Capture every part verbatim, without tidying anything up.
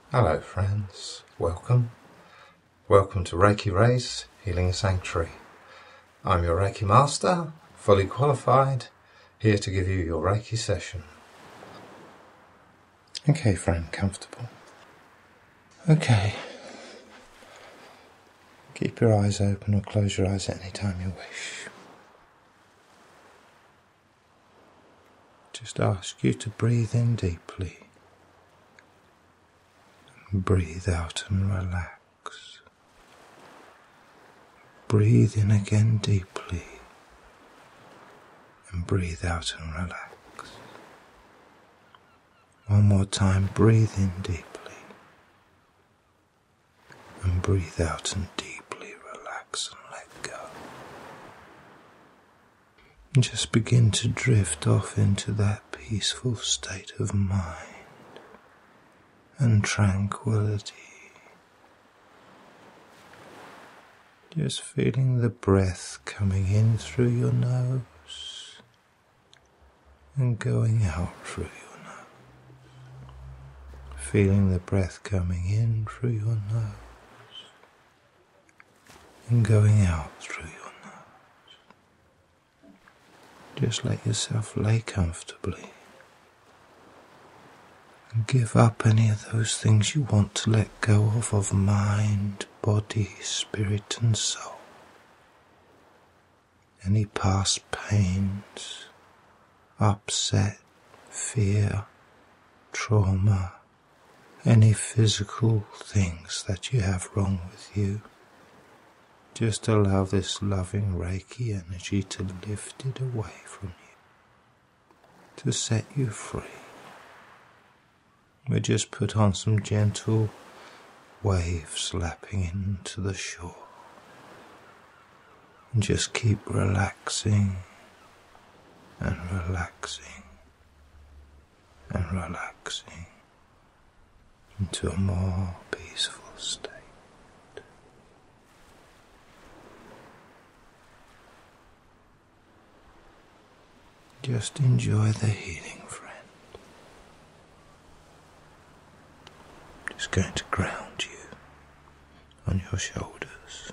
Hello friends, welcome. Welcome to Reiki Ray's Healing Sanctuary. I'm your Reiki Master, fully qualified, here to give you your Reiki session. Okay friend, comfortable. Okay. Keep your eyes open or close your eyes at any time you wish. Just ask you to breathe in deeply. And breathe out and relax. Breathe in again deeply. And breathe out and relax. One more time, breathe in deeply. And breathe out and deeply relax and let go. And just begin to drift off into that peaceful state of mind and tranquility. Just feeling the breath coming in through your nose and going out through your nose. Feeling the breath coming in through your nose and going out through your nose. Just let yourself lay comfortably and give up any of those things you want to let go of, of mind, body, spirit and soul. Any past pains, upset, fear, trauma, any physical things that you have wrong with you. Just allow this loving Reiki energy to lift it away from you, to set you free. We just put on some gentle waves lapping into the shore. And just keep relaxing and relaxing and relaxing into a more peaceful state. Just enjoy the healing, friend. Just going to ground you on your shoulders.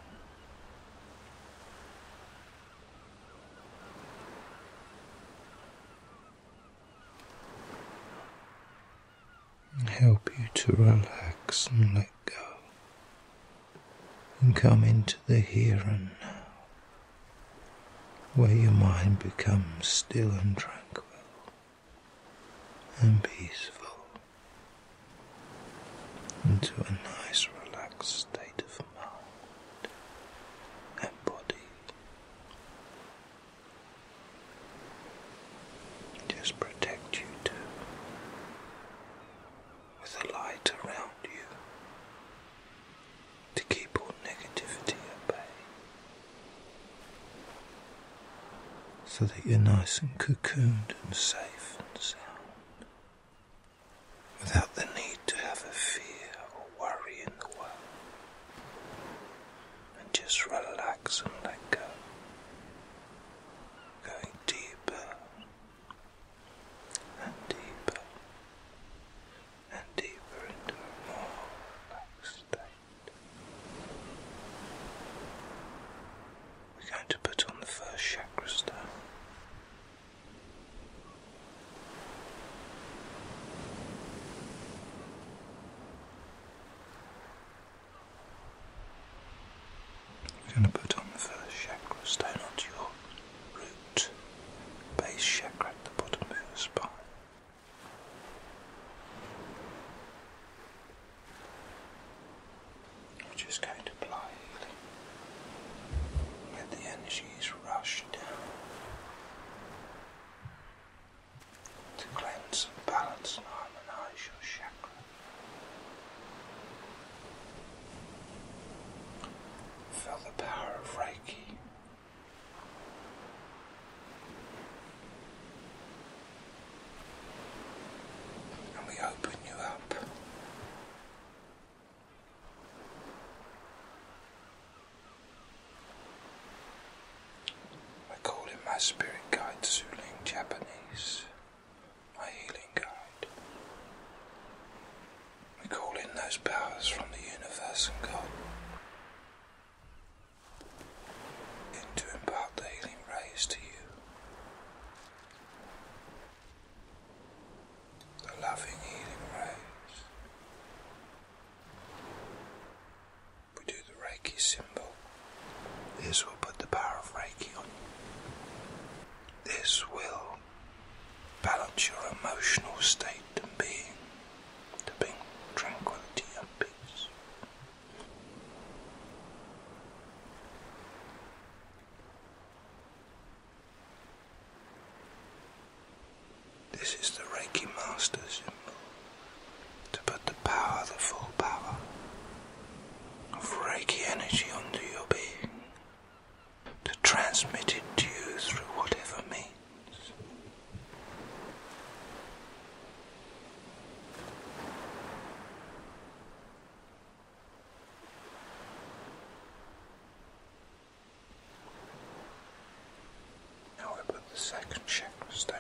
And help you to relax and let go. And come into the here and now, where your mind becomes still and tranquil and peaceful, into a nice relaxed state of mind and body. Just protect you too, with a light around you to keep all negativity at bay, so that you're nice and cocooned and safe and sound, without the need to have a fear or worry in the world. And just relax and let go, going deeper and deeper and deeper into a more relaxed state. We're going to put on the first chakra stone. We're going to put on the first chakra stone onto your root, base chakra at the bottom of your spine. We're just going to apply healing. Let the energies rush down to cleanse and balance and harmonise your chakra. Feel the power of Reiki. And we open you up. I call in my spirit guide, Zuling Japanese, my healing guide. We call in those powers from the universe and God in to impart the healing rays to you. The loving healing rays. We do the Reiki symbol. This will put the power of Reiki on you. This will balance your emotional state and being to bring tranquility and peace. This is the Reiki Master symbol to put the power, the full power of Reiki energy onto your being, to transmit it to you through whatever means. Now we put the second chakra stone.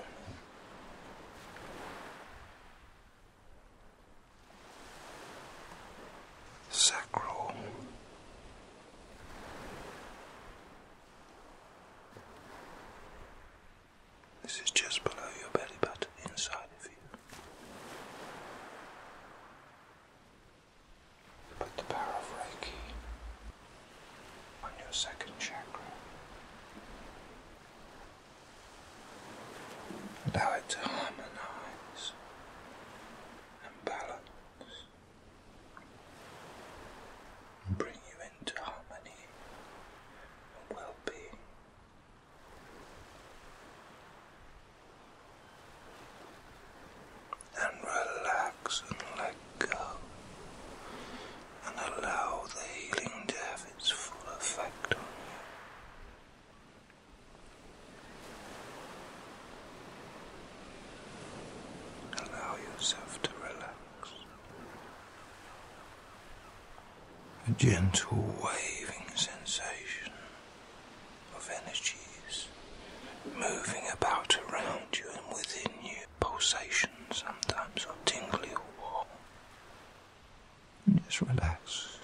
Sacral. This is just below your belly button, inside of you. Put the power of Reiki on your second chakra. Allow it to harmonize and balance and bring you into harmony and well-being. And relax and let go and allow the healing to have its full effect on you. Allow yourself to relax. A gentle waving sensation of energies moving about around you and within you, pulsations sometimes, or tingly or warm. And just relax.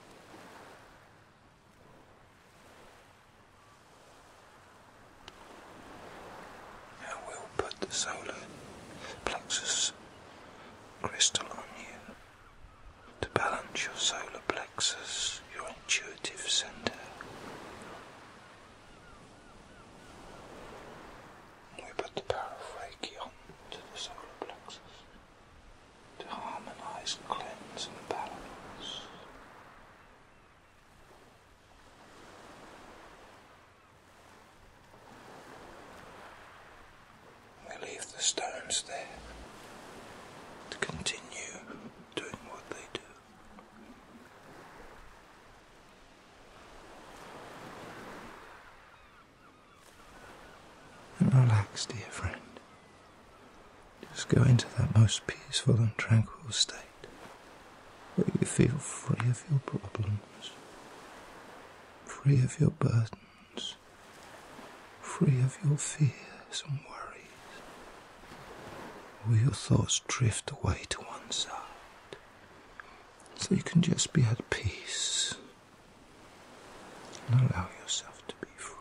Now we'll put the solar plexus crystal on you to balance your solar plexus, your intuitive center. We put the power of Reiki on to the solar plexus to harmonize, cleanse and balance. We leave the stones there to continue doing what they do. And relax, dear friend. Just go into that most peaceful and tranquil state where you feel free of your problems, free of your burdens, free of your fears and worries. All your thoughts drift away to one side, so you can just be at peace and allow yourself to be free.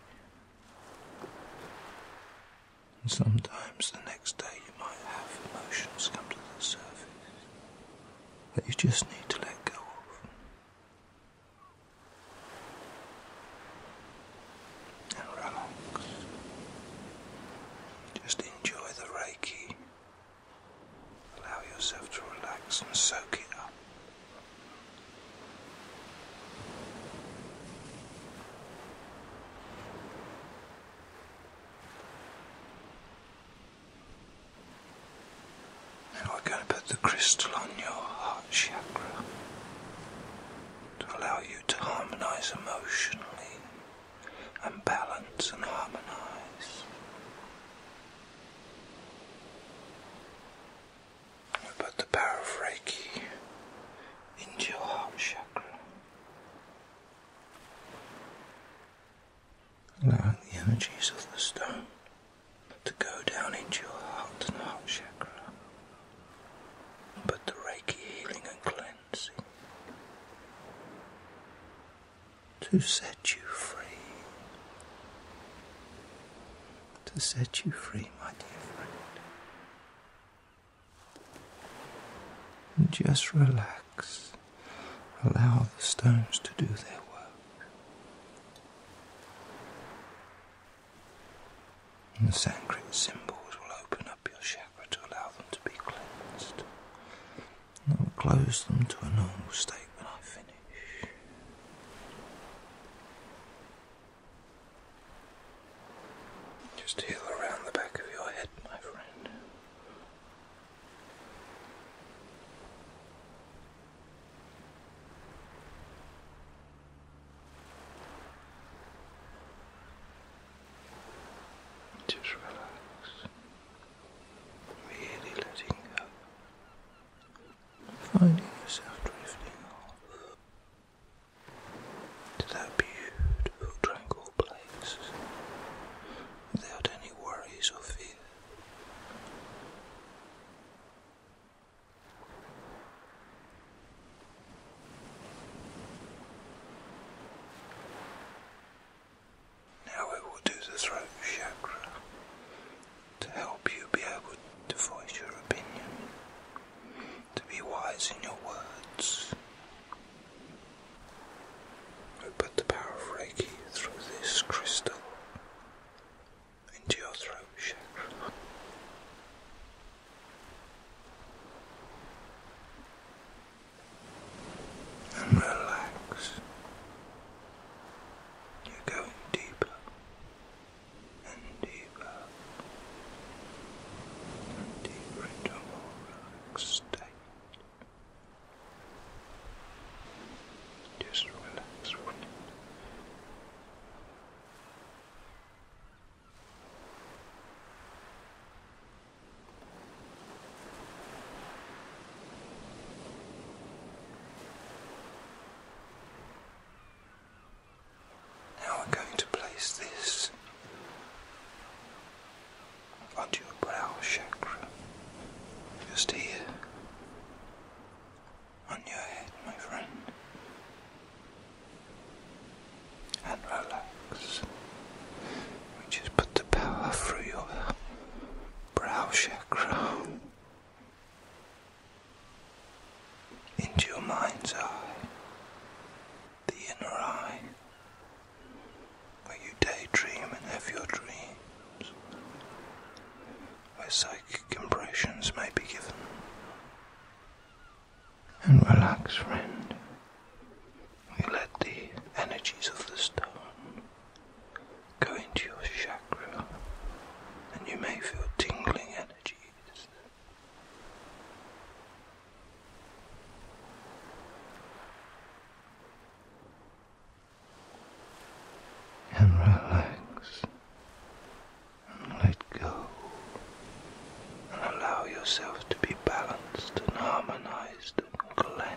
And sometimes the next day you might have emotions come to the surface that you just need to let go of. And relax. Just enjoy the Reiki. Allow yourself to relax and soak it up. Now we're going to put the crystal on your heart chakra to allow you to harmonize emotionally and balance and harmonize. We put the power of Reiki into your heart chakra, allowing the energies of the stone to go down into your heart and heart chakra. But the Reiki healing and cleansing to set you free. To set you free, my dear friend. And just relax. Allow the stones to do their work. And the Sanskrit symbols will open up your chakra to allow them to be cleansed. And I will close them to a normal state when I finish. Just heal around the back of your head, my friend. Just relax. Really letting go. Finding yourself drifting off to that beautiful, tranquil place without any worries or fear. Now we will do the throat chakra to help you be able to voice your opinion, to be wise in your words. We put the power of Reiki through this crystal into your throat chakra. And relax. You're going deeper and deeper and deeper into a more relaxed state. Just relax for a minute. Now we're going to place this onto your brow chakra, just here, on your head, my friend, and relax. We just put the power through your brow chakra into your mind's eye, the inner eye, where you daydream and have your dreams, where psychic impressions may be given. And relax, friend. We let the energies of the stone go into your chakra, and you may feel tingling energies. And relax, and let go, and allow yourself to be balanced and harmonized and cleansed.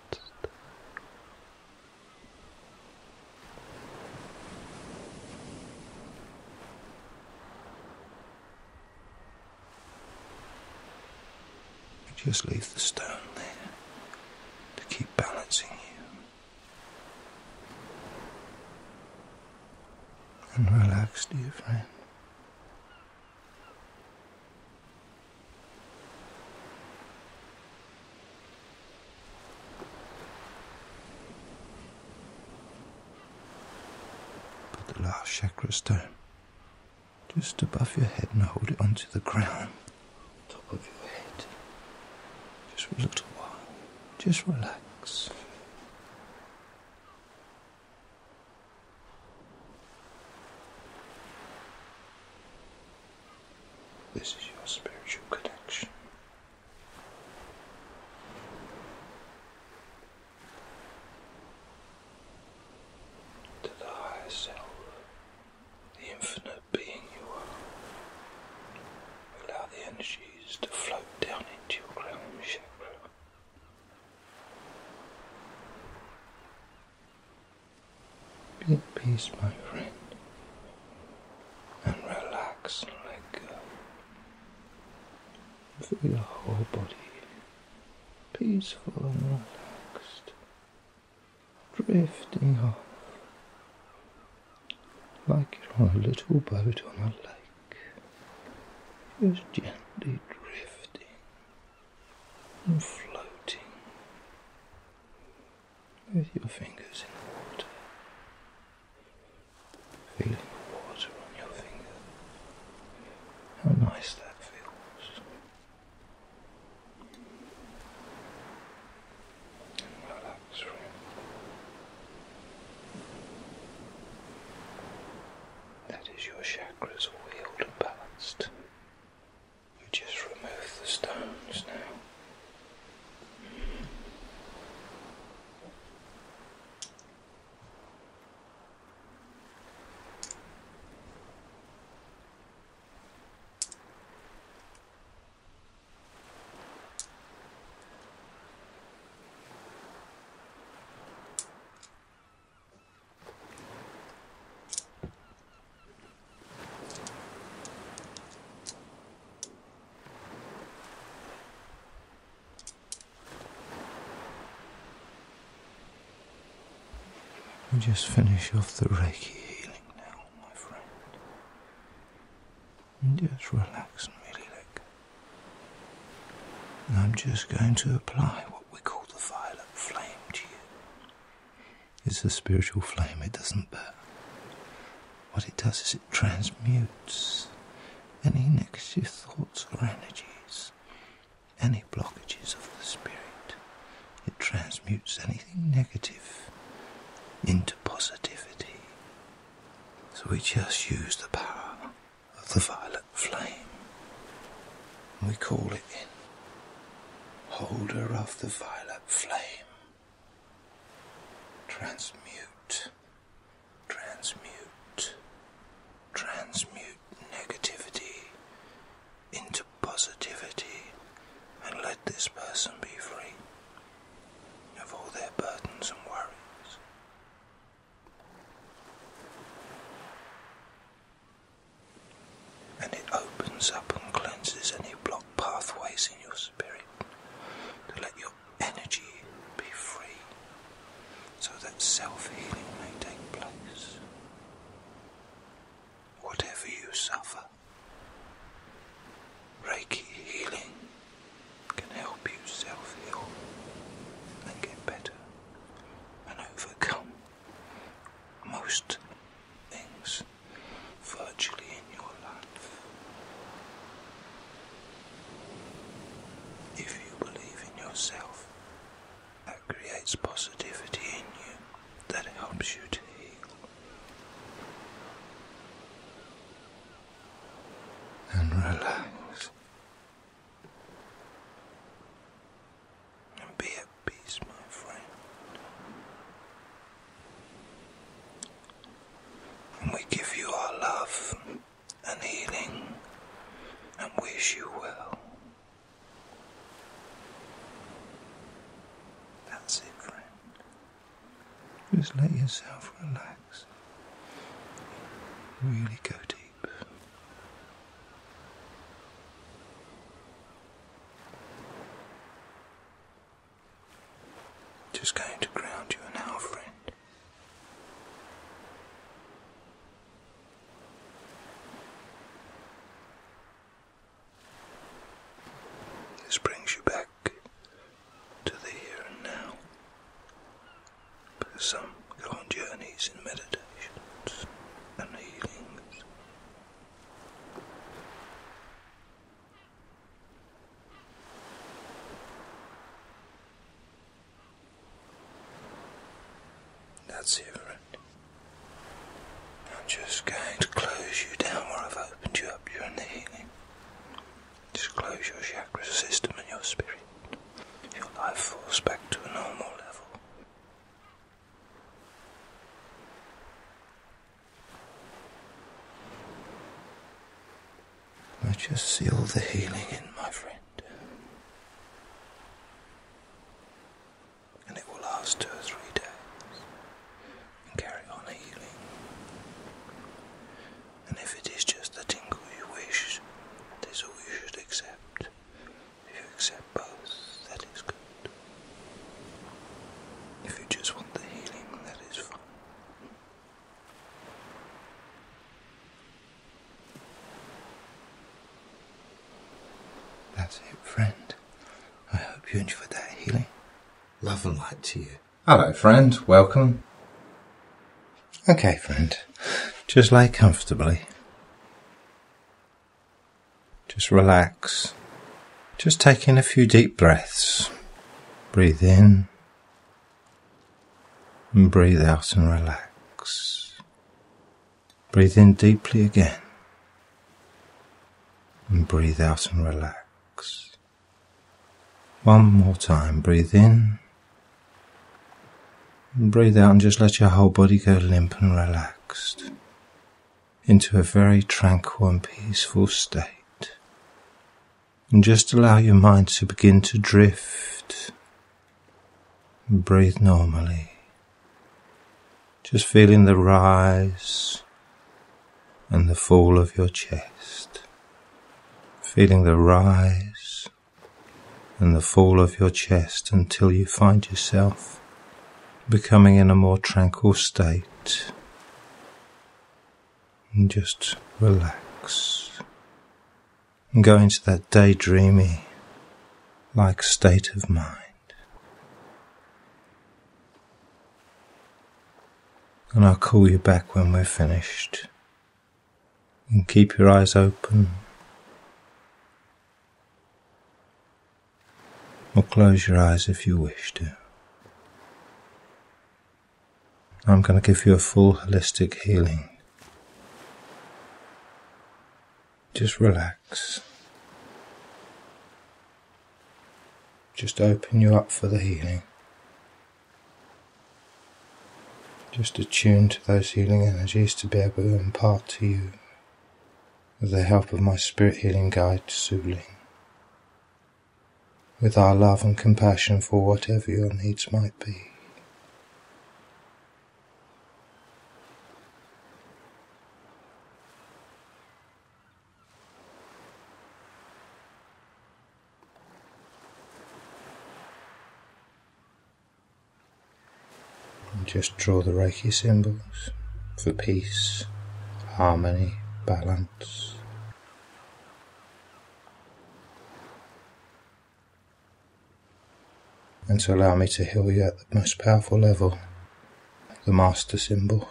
Just leave the stone there to keep balancing you. And relax, dear friend. Put the last chakra stone just above your head and hold it onto the ground, top of your head, just for a little while. Just relax. This is your spiritual connection. To the higher self, the infinite being you are. Allow the energies to float down into your crown chakra. Be at peace, my friend, and relax and let go. Feel your whole body peaceful and relaxed, drifting off like you're on a little boat on a lake, just gently drifting and floating with your fingers in the water, feeling the water on your finger. How nice that feels. And relax, friend. That is your chakras all healed and balanced. You just remove the stones now. We just finish off the Reiki healing now, my friend. And just relax and really let go. And I'm just going to apply what we call the violet flame to you. It's a spiritual flame, it doesn't burn. What it does is it transmutes any negative thoughts or energies, any blockages of the spirit. It transmutes anything negative into positivity. So we just use the power of the violet flame. We call it in holder of the violet flame. Transmute, transmute, transmute negativity into positivity, and let this person be free of all their burdens and worries. And it opens up and cleanses any blocked pathways in your spirit to let your energy be free, so that self-healing may take place. Whatever you suffer, Reiki healing can help you self-heal and get better and overcome most things virtually in your life. If you believe in yourself, that creates positivity in you that helps you to heal. And relax. And be at peace, my friend. And we give you our love and healing and wish you well. That's it, friend. Just let yourself relax. Really go deep. Just going to ground you now, friend. This brings you back to the here and now, because some go on journeys in meditations and healings. That's it, friend. I'm just going to close you down where I've opened you up during the healing. Just close your chakra system and your spirit. Your life falls back to a normal level. Now just seal the healing in, my friend. And it will last two or three days. And carry on healing. And if it is just the tingle you wish, that is all you should accept. If you accept both, that is good. If you just want the healing, that is fine. you enjoyed that healing. Love and light to you. Hello, friend. Welcome. Okay, friend. Just lay comfortably. Just relax. Just take in a few deep breaths. Breathe in and breathe out and relax. Breathe in deeply again and breathe out and relax. One more time. Breathe in and breathe out, and just let your whole body go limp and relaxed into a very tranquil and peaceful state. And just allow your mind to begin to drift and breathe normally. Just feeling the rise and the fall of your chest. Feeling the rise and the fall of your chest until you find yourself becoming in a more tranquil state. And just relax. And go into that daydreamy like state of mind. And I'll call you back when we're finished. And keep your eyes open. Or close your eyes if you wish to. I'm going to give you a full holistic healing. Just relax. Just open you up for the healing. Just attune to those healing energies to be able to impart to you with the help of my spirit healing guide, Suling. With our love and compassion for whatever your needs might be. Just draw the Reiki symbols for peace, harmony, balance. And to allow me to heal you at the most powerful level, the Master symbol.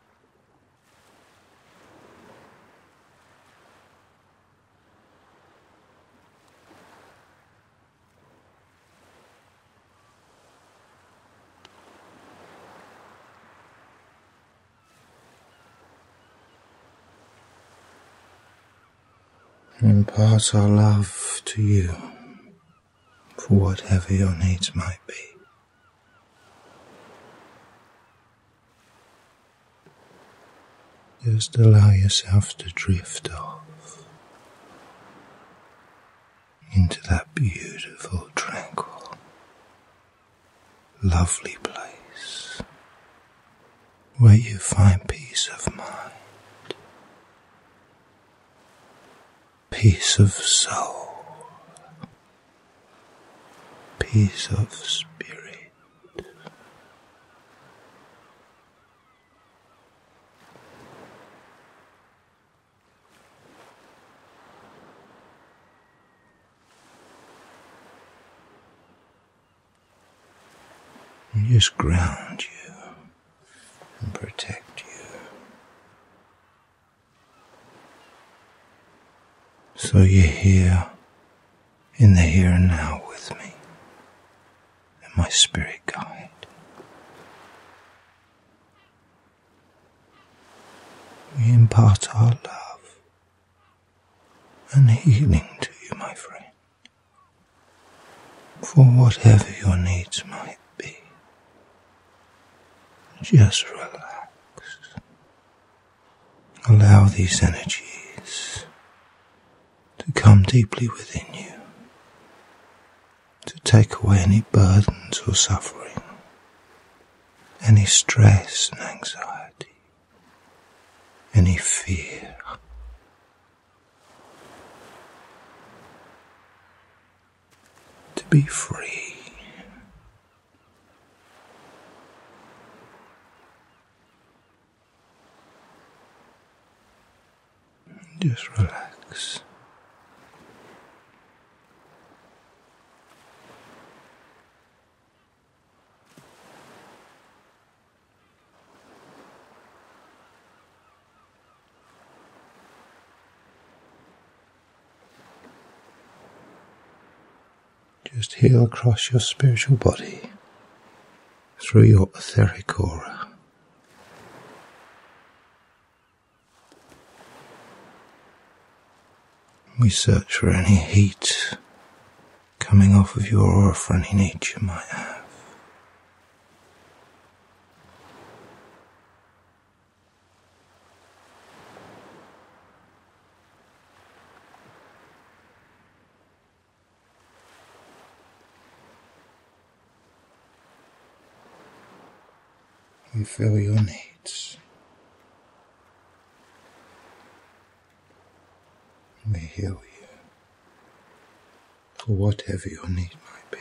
Impart our love to you for whatever your needs might be. Just allow yourself to drift off into that beautiful, tranquil, lovely place where you find peace of mind. Peace of soul, peace of spirit. And just ground you and protect you. So you're here, in the here and now with me, and my spirit guide. We impart our love and healing to you, my friend, for whatever your needs might be. Just relax. Allow these energies to come deeply within you, to take away any burdens or suffering, any stress and anxiety, any fear. To be free. Just relax. just heal across your spiritual body through your etheric aura. We search for any heat coming off of your aura, for any need you might have. We feel your needs. We heal you for whatever your need might be.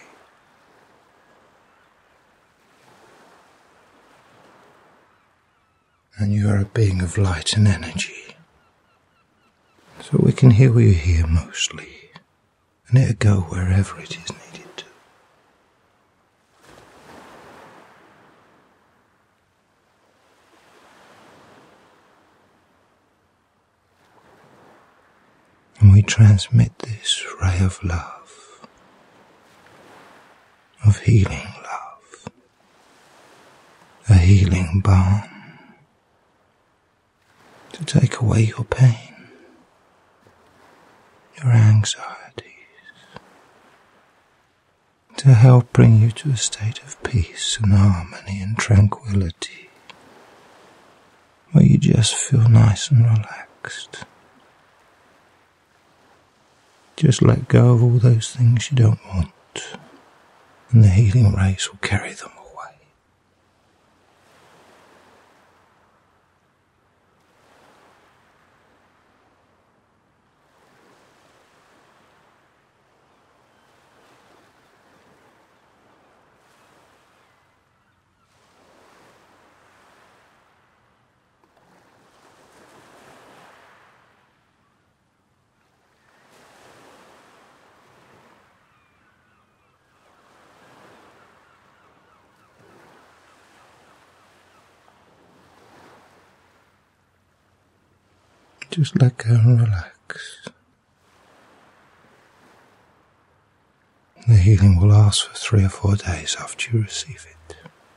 And you are a being of light and energy, so we can heal you here mostly, and it'll go wherever it is needed to. And we transmit this ray of love, of healing love, a healing balm to take away your pain, your anxieties, to help bring you to a state of peace and harmony and tranquility, where you just feel nice and relaxed. Just let go of all those things you don't want, and the healing rays will carry them away. Just let go and relax. The healing will last for three or four days after you receive it.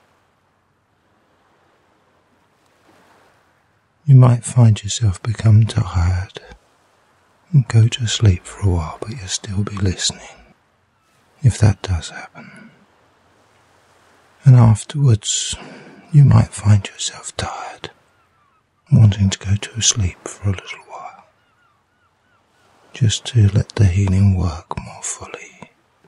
You might find yourself become tired and go to sleep for a while, but you'll still be listening, if that does happen. And afterwards, you might find yourself tired, wanting to go to sleep for a little while, just to let the healing work more fully.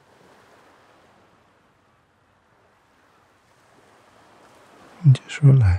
And just relax.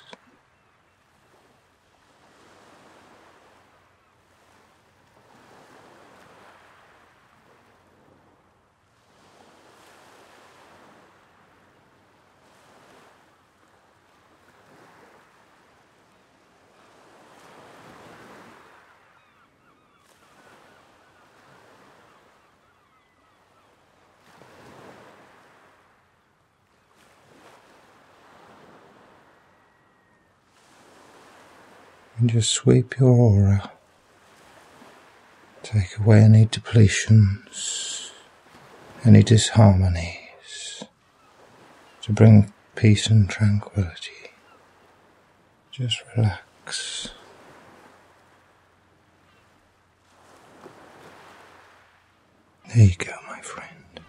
And just sweep your aura. Take away any depletions, any disharmonies, to bring peace and tranquility. Just relax. There you go, my friend.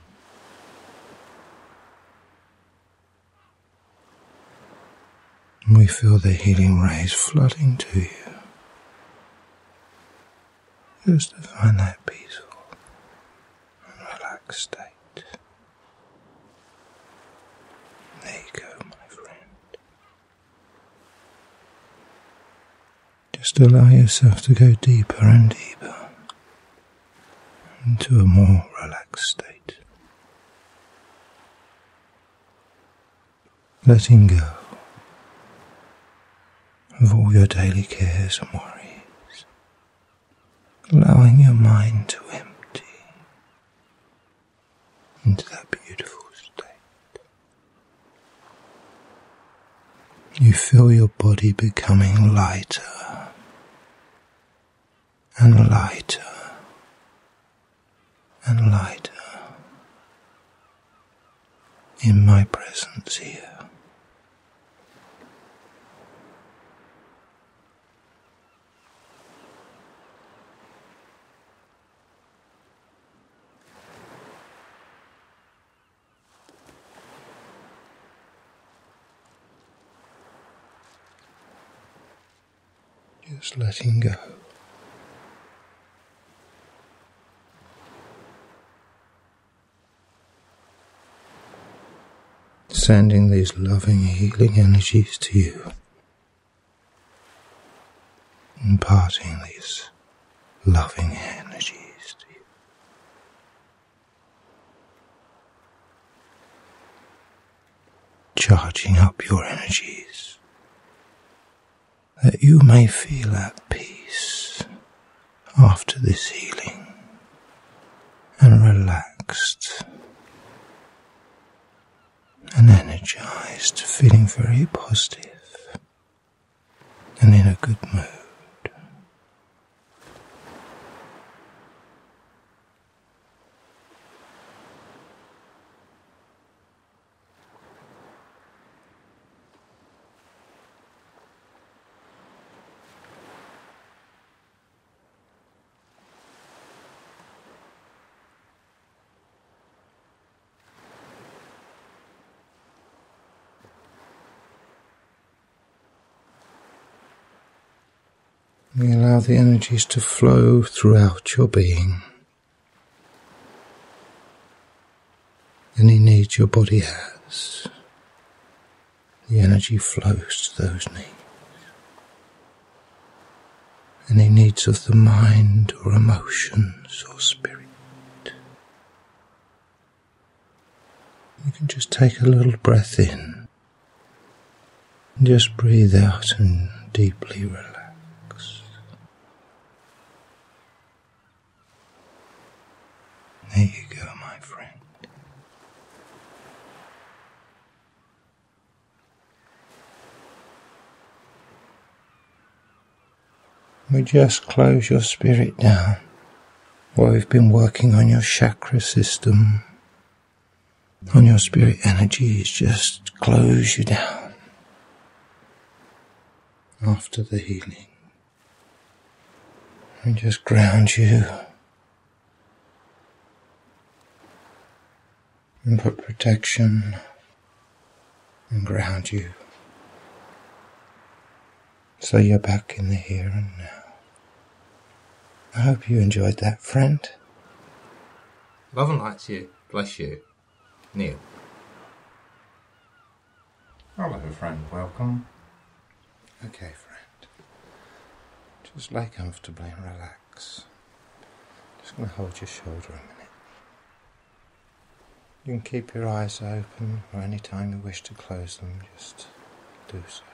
And we feel the healing rays flooding to you, just to find that peaceful and relaxed state. There you go, my friend. Just allow yourself to go deeper and deeper into a more relaxed state. Letting go of all your daily cares and worries, allowing your mind to empty into that beautiful state. You feel your body becoming lighter and lighter and lighter in my presence here. Just letting go. Sending these loving, healing energies to you. Imparting these loving energies to you. Charging up your energies, that you may feel at peace after this healing and relaxed and energized, feeling very positive and in a good mood. We allow the energies to flow throughout your being. Any needs your body has, the energy flows to those needs. Any needs of the mind or emotions or spirit. You can just take a little breath in and just breathe out and deeply relax. There you go, my friend. We just close your spirit down. While we've been working on your chakra system, on your spirit energies, just close you down after the healing. And just ground you. And put protection and ground you, so you're back in the here and now. I hope you enjoyed that, friend. Love and light to you. Bless you. Neil. Hello, friend. Welcome. Okay, friend. Just lay comfortably and relax. Just going to hold your shoulder a minute. You can keep your eyes open, or any time you wish to close them, just do so.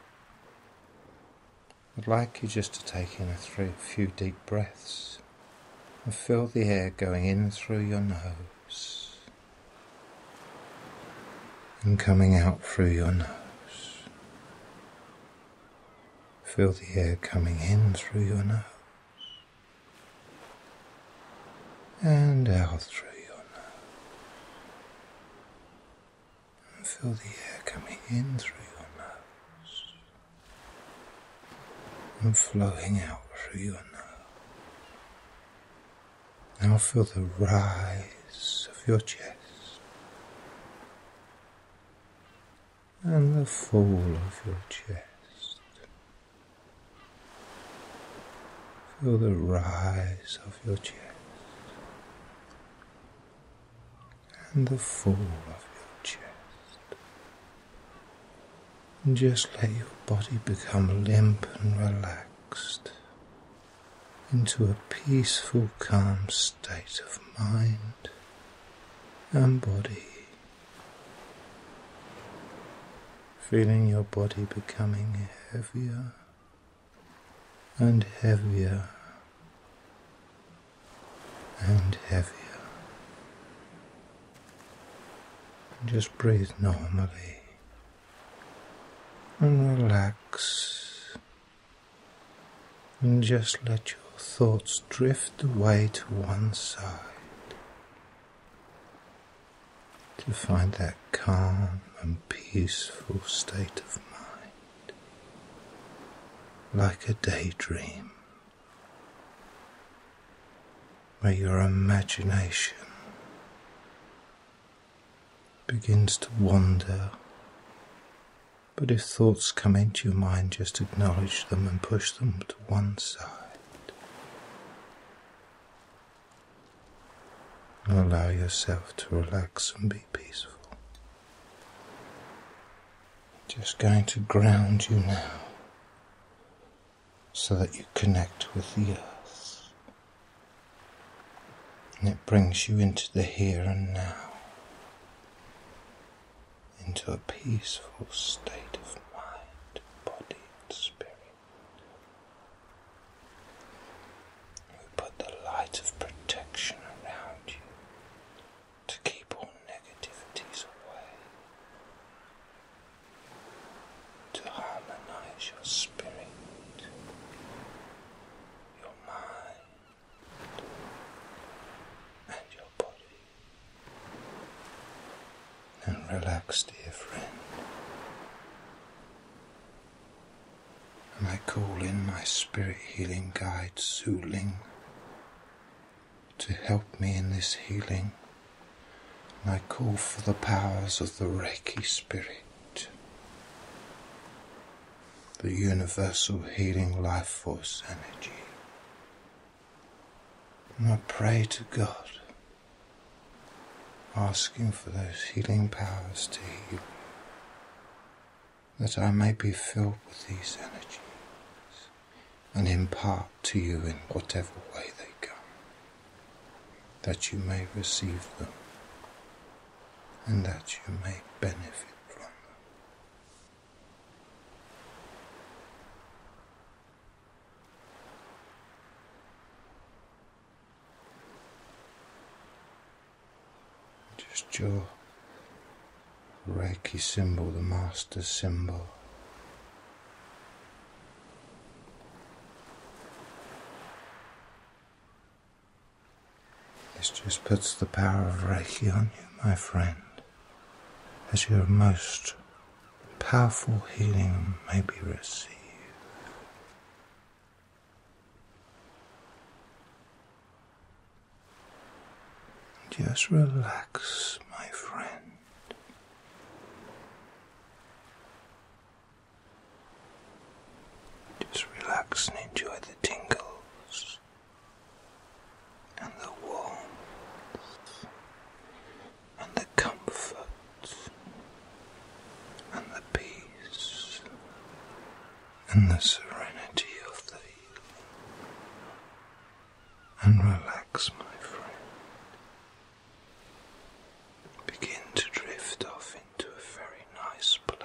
I'd like you just to take in a three, few deep breaths and feel the air going in through your nose and coming out through your nose. Feel the air coming in through your nose and out through. Feel the air coming in through your nose and flowing out through your nose. Now feel the rise of your chest and the fall of your chest. Feel the rise of your chest and the fall of your chest. And just let your body become limp and relaxed into a peaceful, calm state of mind and body. Feeling your body becoming heavier and heavier and heavier. And just breathe normally. And relax, and just let your thoughts drift away to one side to find that calm and peaceful state of mind, like a daydream, where your imagination begins to wander. But if thoughts come into your mind, just acknowledge them and push them to one side. And allow yourself to relax and be peaceful. Just going to ground you now, so that you connect with the earth. And it brings you into the here and now, into a peaceful state of mind, body and spirit. We put the light of protection around you to keep all negativities away, to harmonize your spirit, your mind and your body. And relax, dear friend. And I call in my spirit healing guide, Zuling, to help me in this healing. And I call for the powers of the Reiki spirit, the universal healing life force energy. And I pray to God, asking for those healing powers to heal, that I may be filled with these energies and impart to you in whatever way they come, that you may receive them and that you may benefit from them. Just your Reiki symbol, the master symbol. This just puts the power of Reiki on you, my friend, as your most powerful healing may be received. Just relax, my friend. Just relax and enjoy the tingles and the warmth and the comfort and the peace and the serenity of the healing. And relax, my friend. Begin to drift off into a very nice place,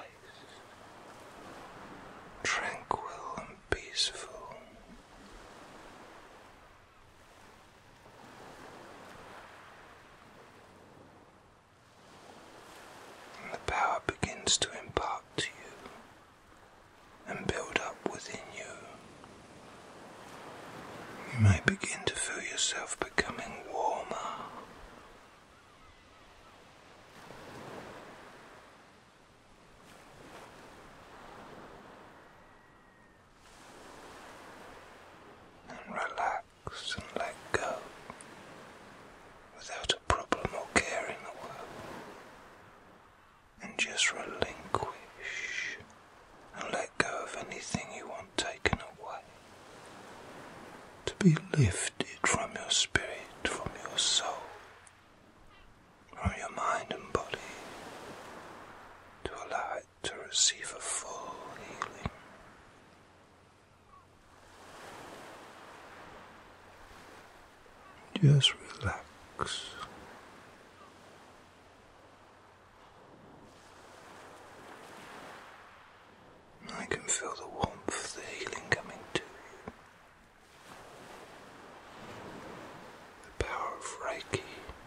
tranquil and peaceful. And the power begins to impart to you and build up within you. You may begin to feel yourself becoming warmer. Relax and let go without a problem or care in the world, and just relinquish and let go of anything you want taken away, to be lifted from your spirit, from your soul, from your mind and body, to allow it to receive a full healing. Just relax. I can feel the warmth of the healing coming to you. The power of Reiki,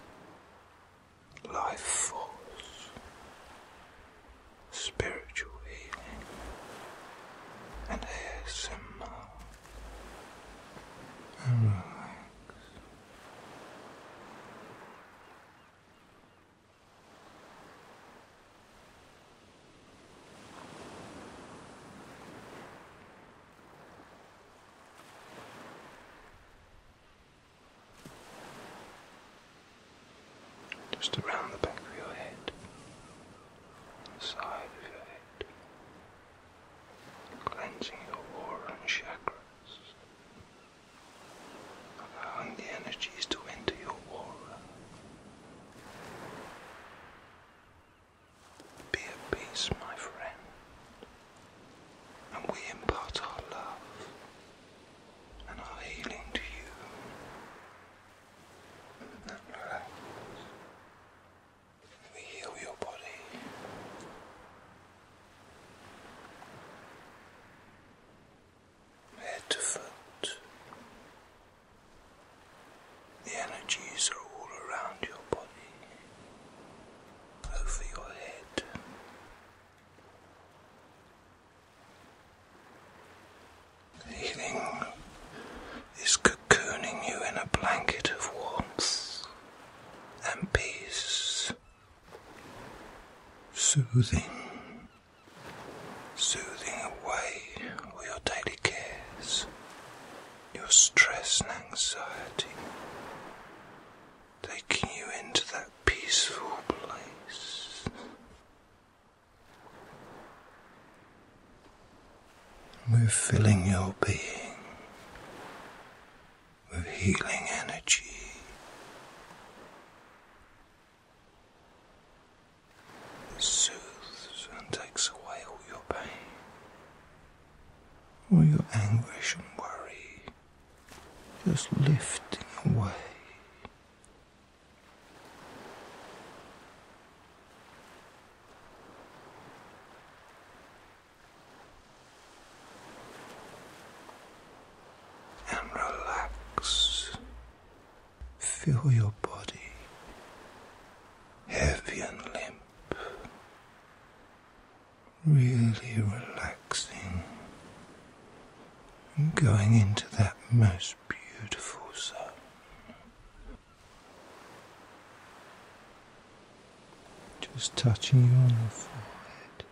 life force, spiritual healing, and A S M R. And relax. the side of your head, cleansing your aura and chakras, allowing the energies to enter your aura. Be at peace, my friend, and we impart our love and our healing to you. And relax. We heal your body. Head to foot. The energies are all around your body, over your head. The healing is cocooning you in a blanket of warmth and peace, soothing, soothing away all your daily cares, your stress and anxiety, taking you into that peaceful place. We're filling your being with healing energy. It soothes and takes away all your pain, all your anguish and worry, just lifting away. And relax. Feel your body heavy and limp, really relaxing and going into that most beautiful zone. Just touching you on the forehead,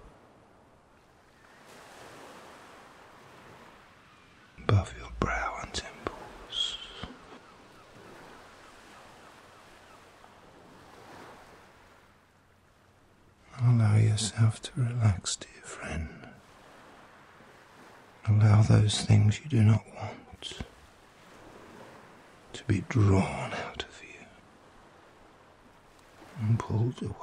above your brow and temples. Allow yourself to relax, dear friend. Allow those things you do not want to be drawn out of you and pulled away.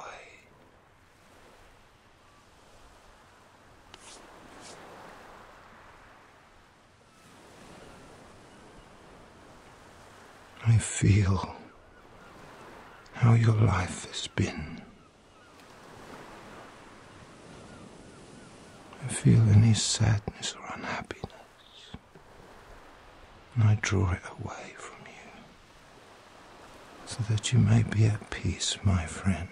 I feel how your life has been. I feel any sadness or unhappiness, and I draw it away from you, so that you may be at peace, my friend.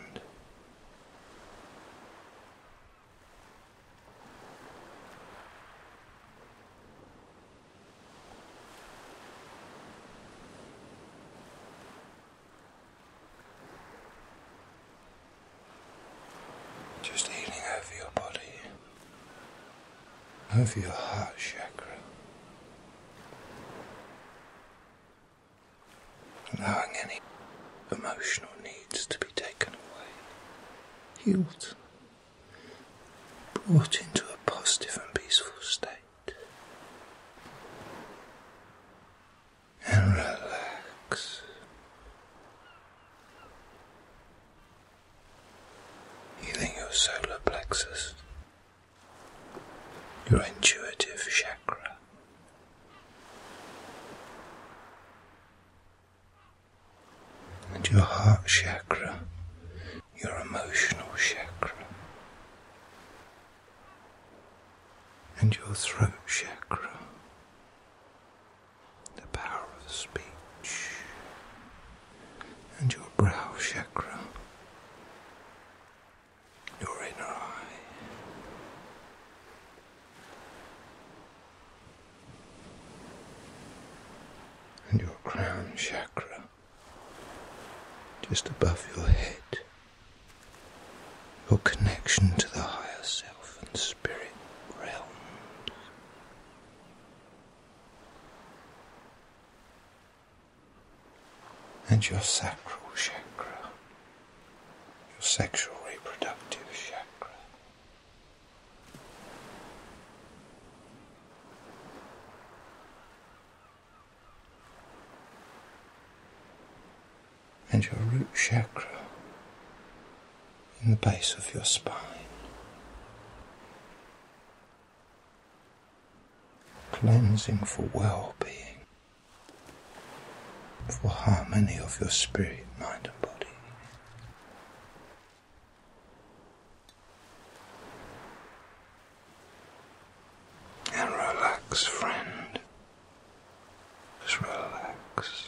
Just healing over your body, over your heart chakra, allowing any emotional needs to be taken away, healed, brought into a positive and peaceful state, and relax. Healing your solar plexus, your intuitive chakra, and your heart chakra, your emotional chakra, and your throat chakra, the power of speech, and your brow chakra, your inner eye, and your crown chakra, just above your head, your connection to the higher self and spirit realms. And your sacral chakra, your sexual reproductive chakra. and your root chakra in the base of your spine. Cleansing for well-being, for harmony of your spirit, mind and body. And relax, friend. Just relax.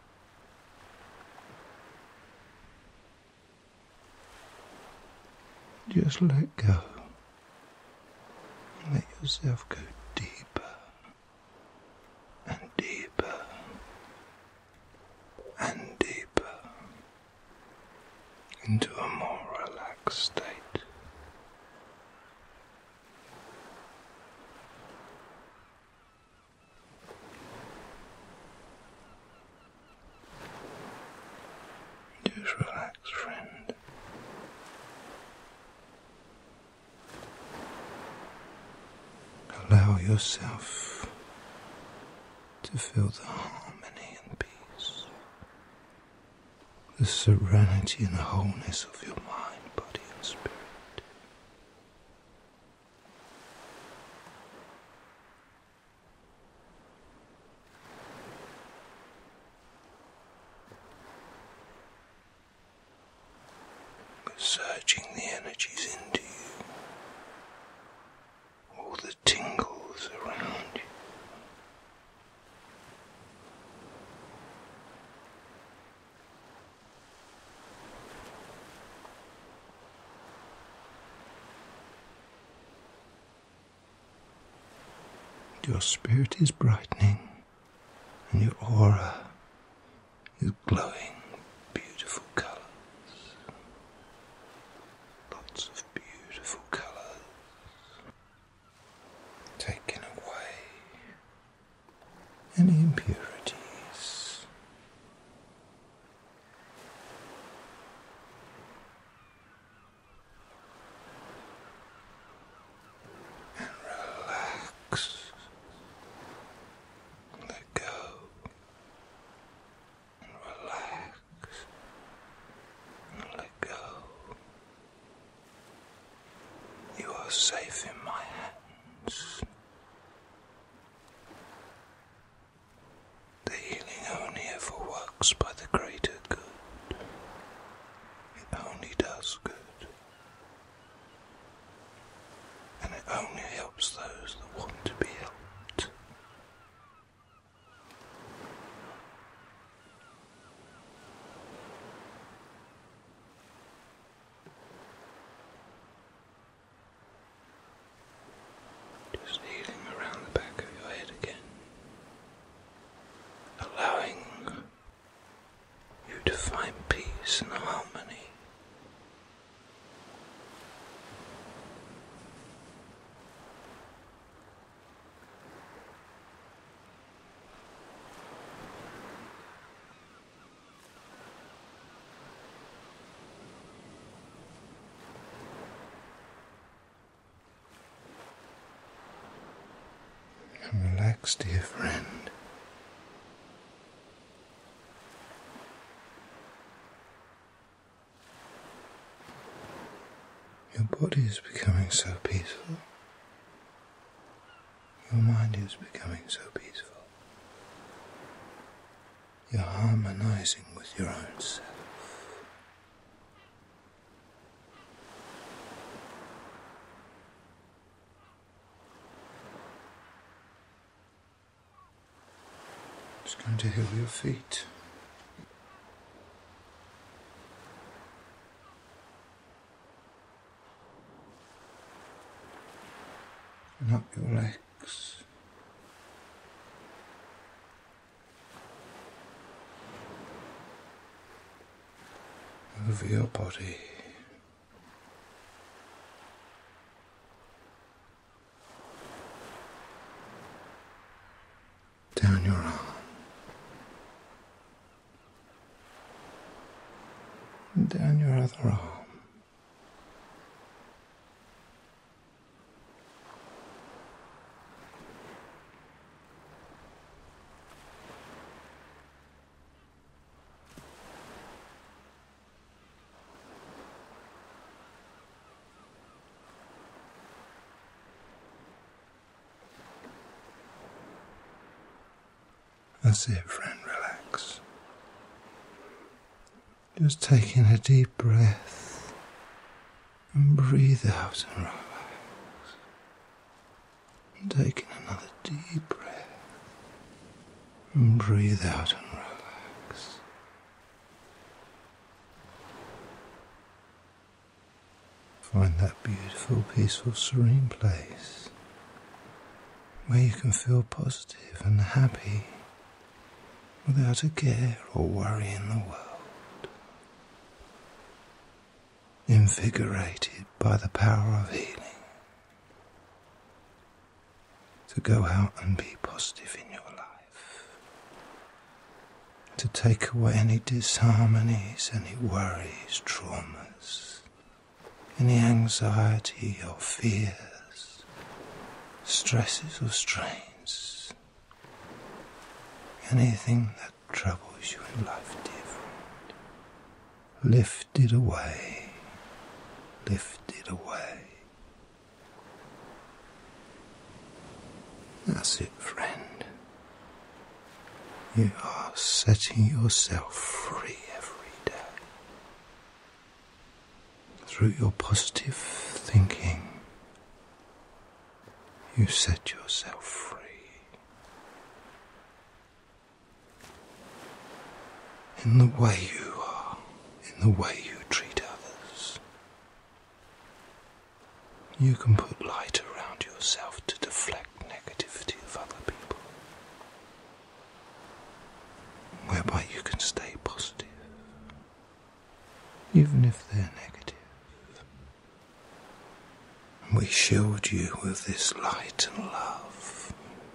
Just let go. Let yourself go deeper and deeper and deeper into a more relaxed state. Just relax, friend. Allow yourself to feel the harmony and peace, the serenity and the wholeness of your mind, body and spirit. Surging the energies into you, all the tingles around you. Your spirit is brightening and your aura is glowing beautiful colours. Lots of beautiful colours, taking away any impurities. And relax. Let go. And relax. And let go. You are safe in my hands. The healing only ever works by the greater good. It only does good. And it only helps those that want to be helped. Just healing around the back of your head again, allowing you to find peace and harmony. And relax, dear friend. Your body is becoming so peaceful. Your mind is becoming so peaceful. You're harmonizing with your own self. Just going to heal your feet. And up your legs. Over your body. Down your arm. And down your other arm. That's it, friend, relax. Just taking a deep breath and breathe out and relax. And taking another deep breath and breathe out and relax. Find that beautiful, peaceful, serene place where you can feel positive and happy without a care or worry in the world. Invigorated by the power of healing. To go out and be positive in your life. To take away any disharmonies, any worries, traumas, any anxiety or fears, stresses or strains, anything that troubles you in life, dear friend. Lift it away, lift it away. That's it, friend. You are setting yourself free every day. Through your positive thinking, you set yourself free. In the way you are, in the way you treat others. You can put light around yourself to deflect negativity of other people, whereby you can stay positive, even if they're negative. We shield you with this light and love.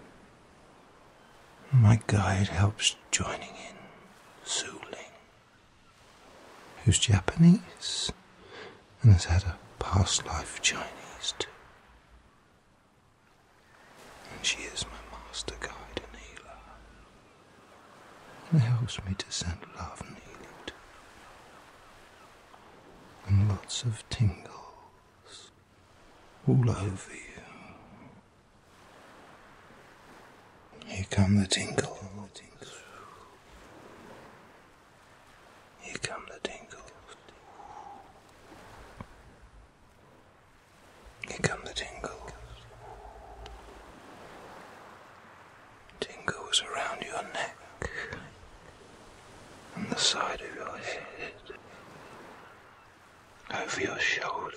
My guide helps joining in, Su Ling, who's Japanese and has had a past life Chinese too. And she is my master guide and healer, and helps me to send love and healing to you. And lots of tingles all over you. Here come the tingles. Here come the tingles. Here come the tingles. Tingles around your neck and the side of your head, over your shoulder,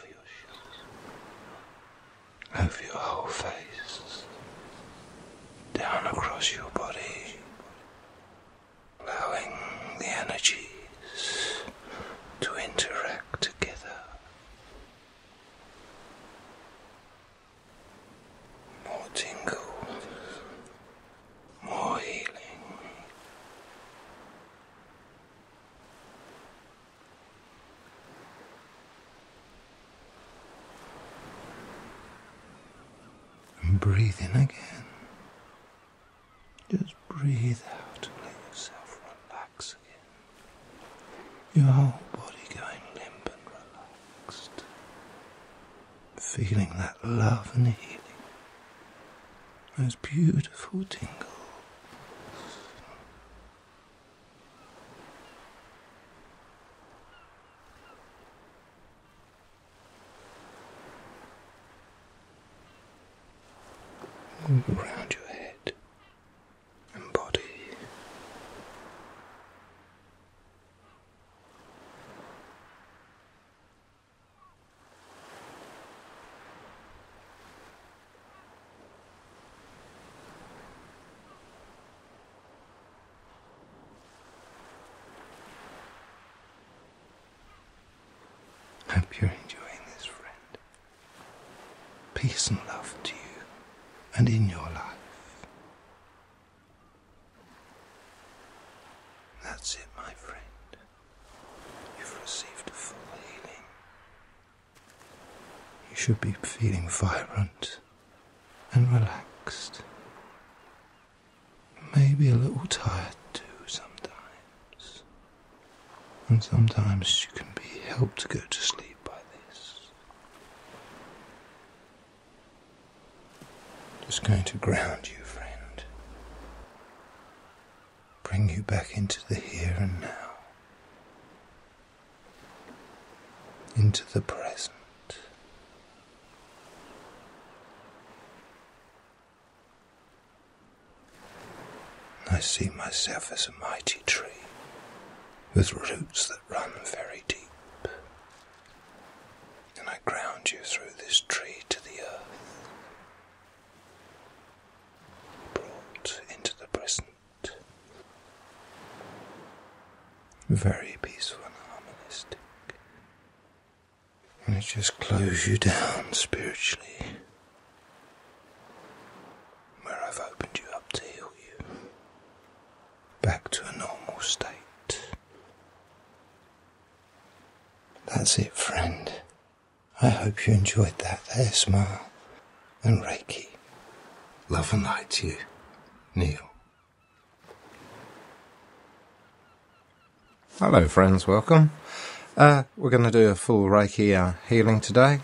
over your whole face, down across your body, allowing the energies to interact together. More tingles, more healing. And breathe in again. Just breathe out and let yourself relax again. Your whole body going limp and relaxed. Feeling that love and healing. Those beautiful tingles. All around your head and body. Hope you're enjoying this, friend. Peace and love to you and in your life. That's it, my friend. You've received a full healing. You should be feeling vibrant and relaxed. Maybe a little tired too sometimes. And sometimes you can be helped to go to sleep by this. Just going to ground you, friend. bring you back into the here and now, into the present. I see myself as a mighty tree with roots that run very deep, and I ground you through this tree to the earth, brought into the present, very peaceful and harmonistic, and it just closes you down spiritually, where I've opened you up to heal you back to a normal state. That's it, friend. I hope you enjoyed that there, smile and Reiki. Love and light to you, Neil. Hello friends, welcome. Uh, we're going to do a full Reiki uh, healing today.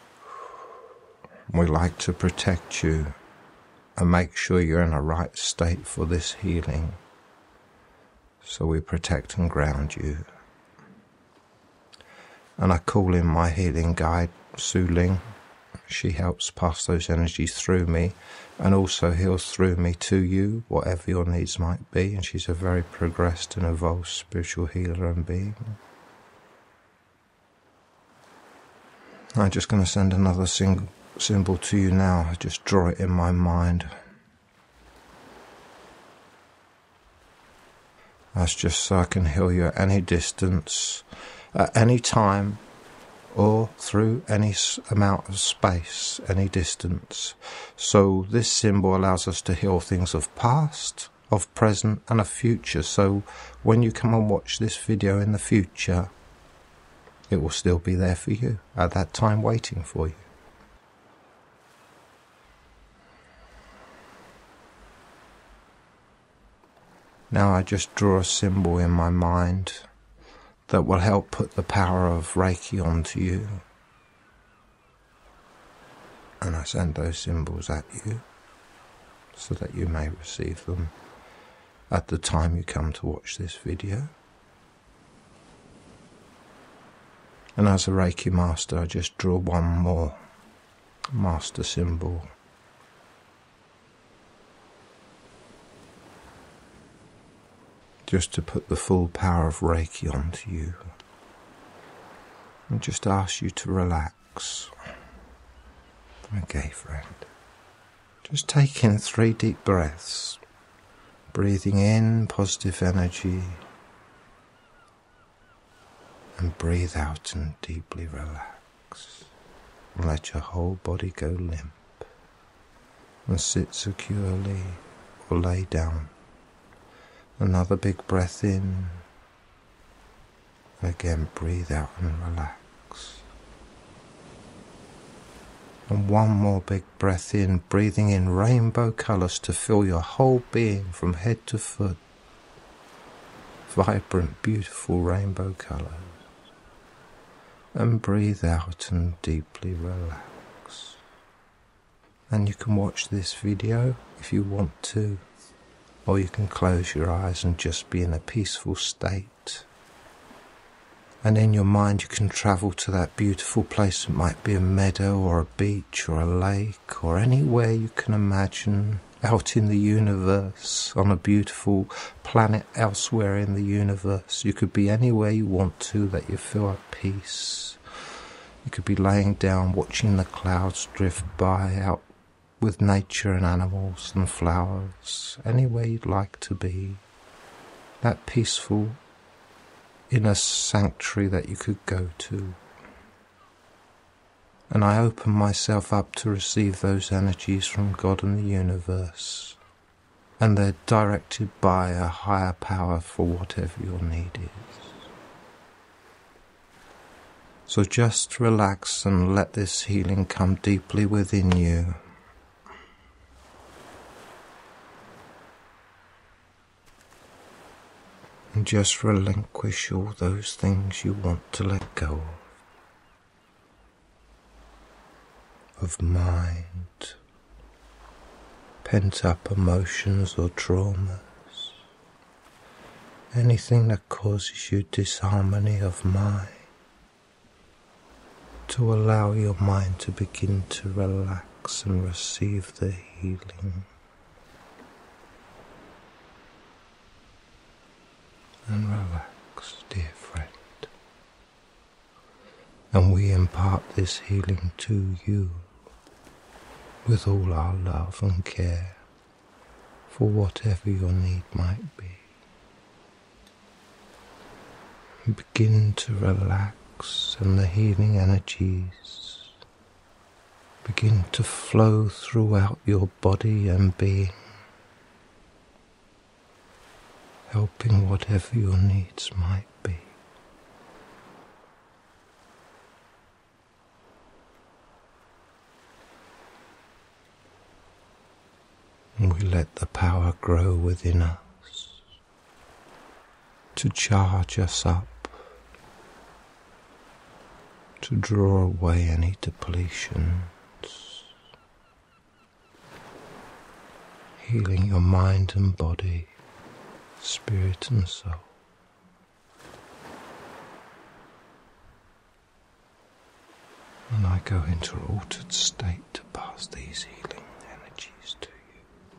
We like to protect you and make sure you're in a right state for this healing. So we protect and ground you. And I call in my healing guide, Su Ling. She helps pass those energies through me and also heals through me to you, whatever your needs might be. And she's a very progressed and evolved spiritual healer and being. I'm just going to send another sing- symbol to you now. I just draw it in my mind. That's just so I can heal you at any distance, at any time, or through any amount of space, any distance. So this symbol allows us to heal things of past, of present, and of future. So when you come and watch this video in the future, it will still be there for you, at that time waiting for you. Now I just draw a symbol in my mind that will help put the power of Reiki onto you. And I send those symbols at you so that you may receive them at the time you come to watch this video. And as a Reiki master, I just draw one more master symbol. Just to put the full power of Reiki onto you. And just ask you to relax. Okay, friend. Just take in three deep breaths. Breathing in positive energy. And breathe out and deeply relax. And let your whole body go limp. And sit securely or lay down. Another big breath in. Again, breathe out and relax. And one more big breath in, breathing in rainbow colours to fill your whole being from head to foot. Vibrant, beautiful rainbow colours. And breathe out and deeply relax. And you can watch this video if you want to. Or you can close your eyes and just be in a peaceful state. And in your mind you can travel to that beautiful place. It might be a meadow or a beach or a lake or anywhere you can imagine out in the universe, on a beautiful planet elsewhere in the universe. You could be anywhere you want to that you feel at peace. You could be laying down watching the clouds drift by out with nature and animals and flowers, anywhere you'd like to be, that peaceful inner sanctuary that you could go to. And I open myself up to receive those energies from God and the universe, and they're directed by a higher power for whatever your need is. So just relax and let this healing come deeply within you. And just relinquish all those things you want to let go of. Of mind, pent up emotions or traumas. anything that causes you disharmony of mind, to allow your mind to begin to relax and receive the healing. And relax, dear friend. And we impart this healing to you with all our love and care for whatever your need might be. Begin to relax, and the healing energies begin to flow throughout your body and being, helping whatever your needs might be. And we let the power grow within us to charge us up, to draw away any depletions, healing your mind and body, spirit and soul. And I go into an altered state to pass these healing energies to you.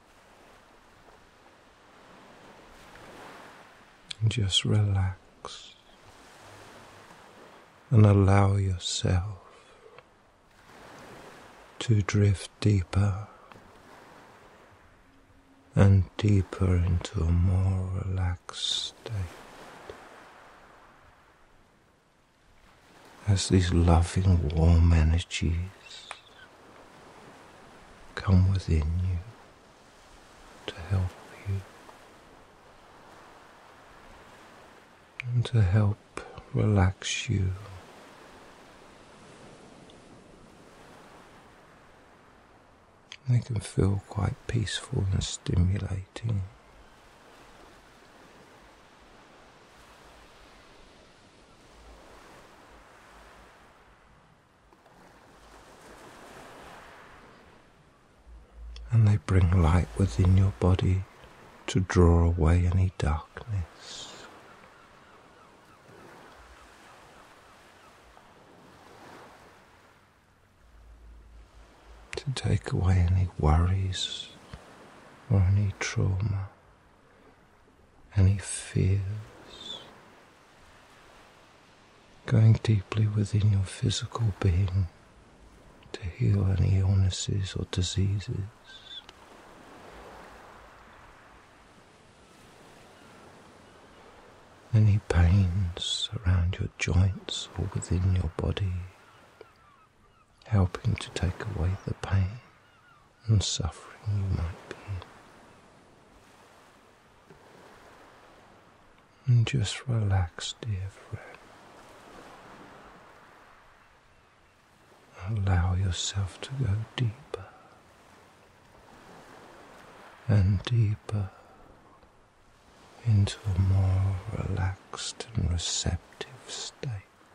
And just relax and allow yourself to drift deeper and deeper into a more relaxed state as these loving, warm energies come within you to help you and to help relax you. They can feel quite peaceful and stimulating. And they bring light within your body to draw away any darkness. To take away any worries or any trauma, any fears, going deeply within your physical being to heal any illnesses or diseases. Any pains around your joints or within your body, helping to take away the pain and suffering you might be in. And just relax, dear friend. Allow yourself to go deeper and deeper into a more relaxed and receptive state.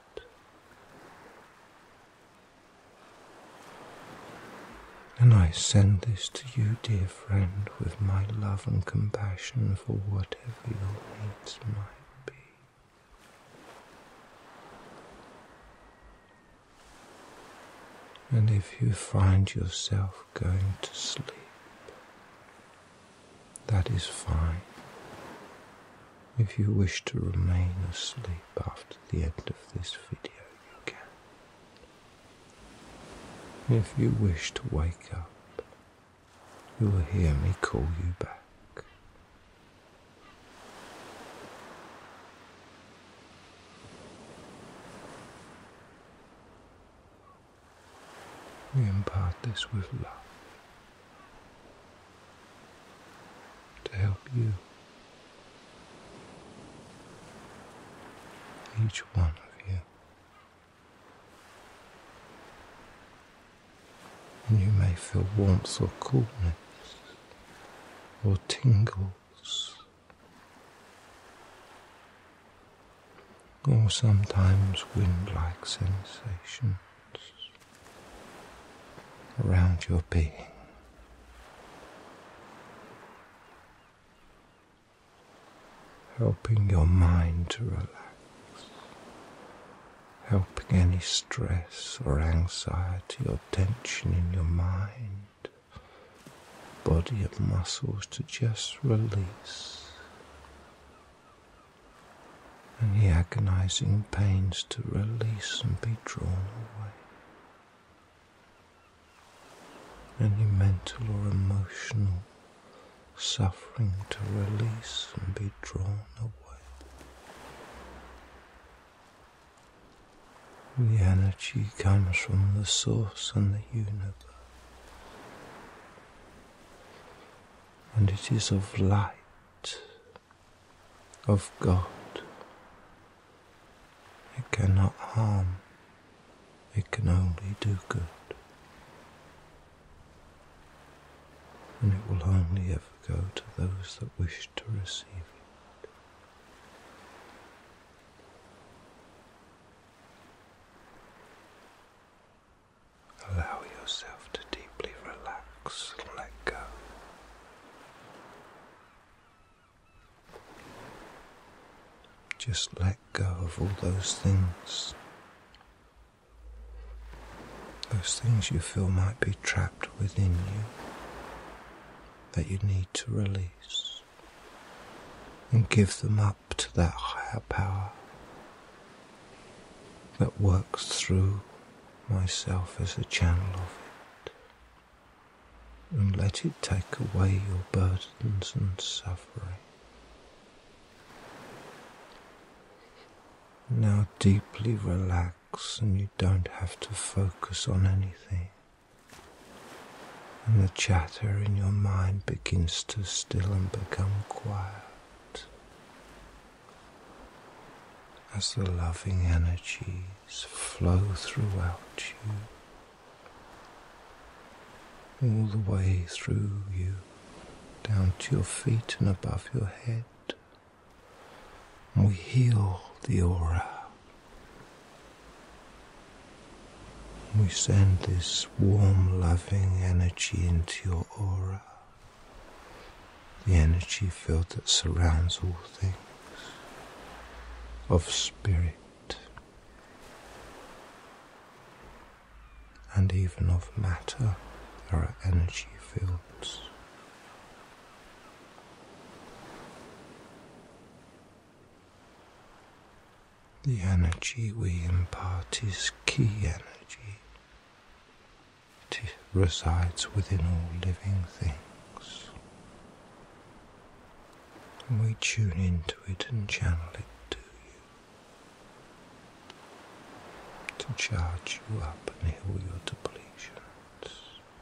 And I send this to you, dear friend, with my love and compassion for whatever your needs might be. And if you find yourself going to sleep, that is fine. If you wish to remain asleep after the end of this video, you can. If you wish to wake up, you will hear me call you back. We impart this with love to help you, each one of you. And you may feel warmth or coolness or tingles, or sometimes wind-like sensations around your being. helping your mind to relax, helping any stress or anxiety or tension in your mind, body and muscles to just release, any agonizing pains to release and be drawn away. Any mental or emotional suffering to release and be drawn away. The energy comes from the source and the universe, and it is of light, of God. It cannot harm, it can only do good. And it will only ever go to those that wish to receive it. Allow yourself to deeply relax and let go. Just let go of all those things, those things you feel might be trapped within you, that you need to release, and give them up to that higher power that works through myself as a channel of it, and let it take away your burdens and suffering. Now deeply relax, and you don't have to focus on anything. And the chatter in your mind begins to still and become quiet as the loving energies flow throughout you, all the way through you, down to your feet and above your head. And we heal the aura. We send this warm, loving energy into your aura, the energy field that surrounds all things, of spirit, and even of matter. There are energy fields. The energy we impart is key energy. It resides within all living things. And we tune into it and channel it to you, to charge you up and heal your depletions.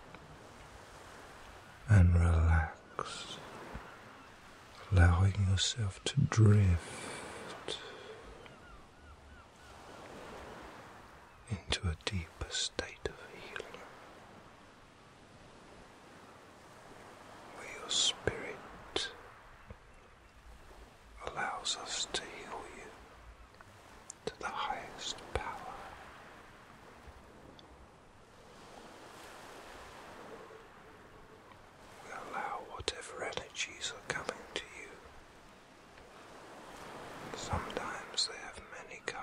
And relax, allowing yourself to drift into a deeper state of healing, where your spirit allows us to heal you to the highest power. We allow whatever energies are coming to you. Sometimes they have many colors,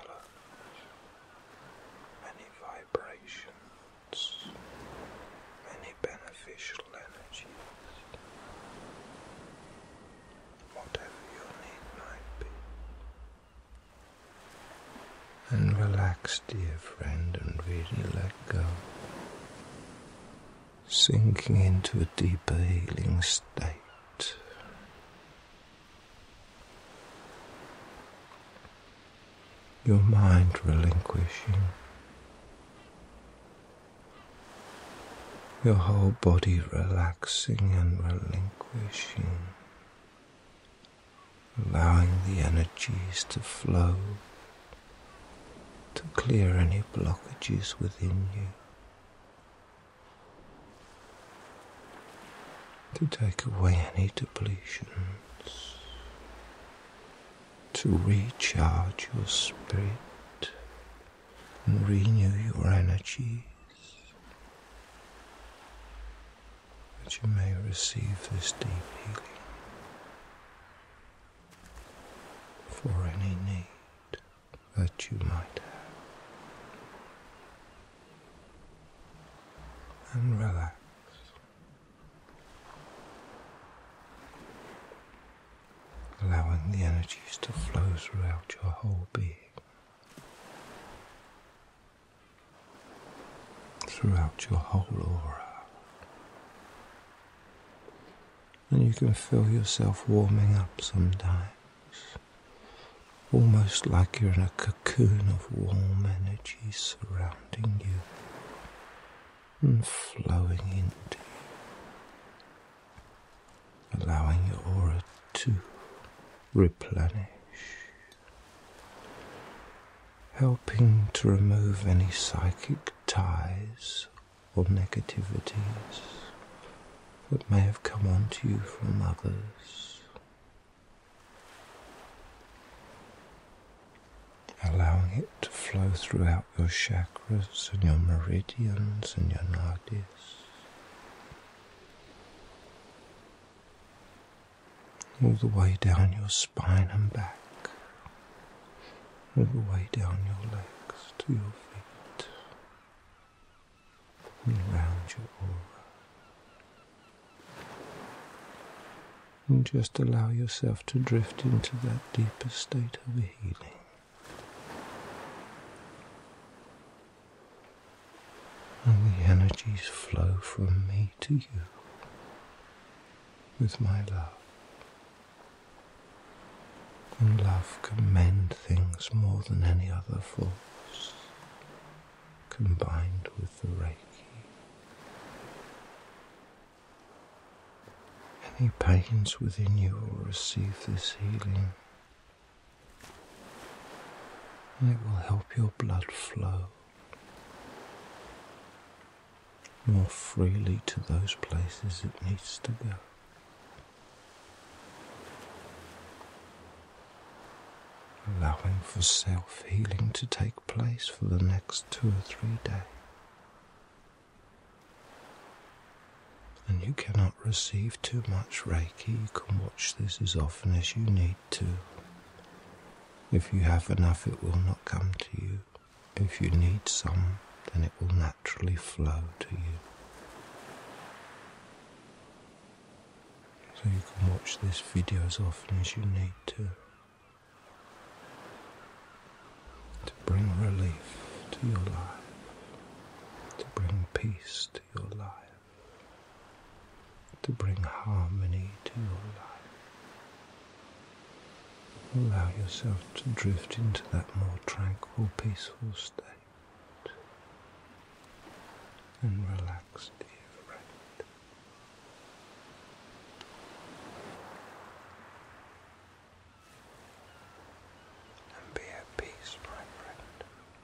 vibrations, many beneficial energies, whatever your need might be. And relax, dear friend, and really let go, sinking into a deeper healing state. Your mind relinquishing, your whole body relaxing and relinquishing, allowing the energies to flow, to clear any blockages within you, to take away any depletions, to recharge your spirit and renew your energies, that you may receive this deep healing. or any need that you might have. And relax. Allowing the energies to flow throughout your whole being, throughout your whole aura. And you can feel yourself warming up sometimes, almost like you're in a cocoon of warm energy surrounding you and flowing into you, allowing your aura to replenish, helping to remove any psychic ties or negativities that may have come onto you from others, allowing it to flow throughout your chakras and your meridians and your nadis, all the way down your spine and back, all the way down your legs to your feet, and around your aura. And just allow yourself to drift into that deeper state of healing. And the energies flow from me to you with my love. And love can mend things more than any other force, combined with the Reiki. Any pains within you will receive this healing, and it will help your blood flow more freely to those places it needs to go. Allowing for self-healing to take place for the next two or three days. And you cannot receive too much Reiki. You can watch this as often as you need to. If you have enough, it will not come to you. If you need some, then it will naturally flow to you. So you can watch this video as often as you need to. To bring relief to your life. To bring peace to your life. To bring harmony to your life. Allow yourself to drift into that more tranquil, peaceful state. And relax, dear friend. And be at peace, my friend.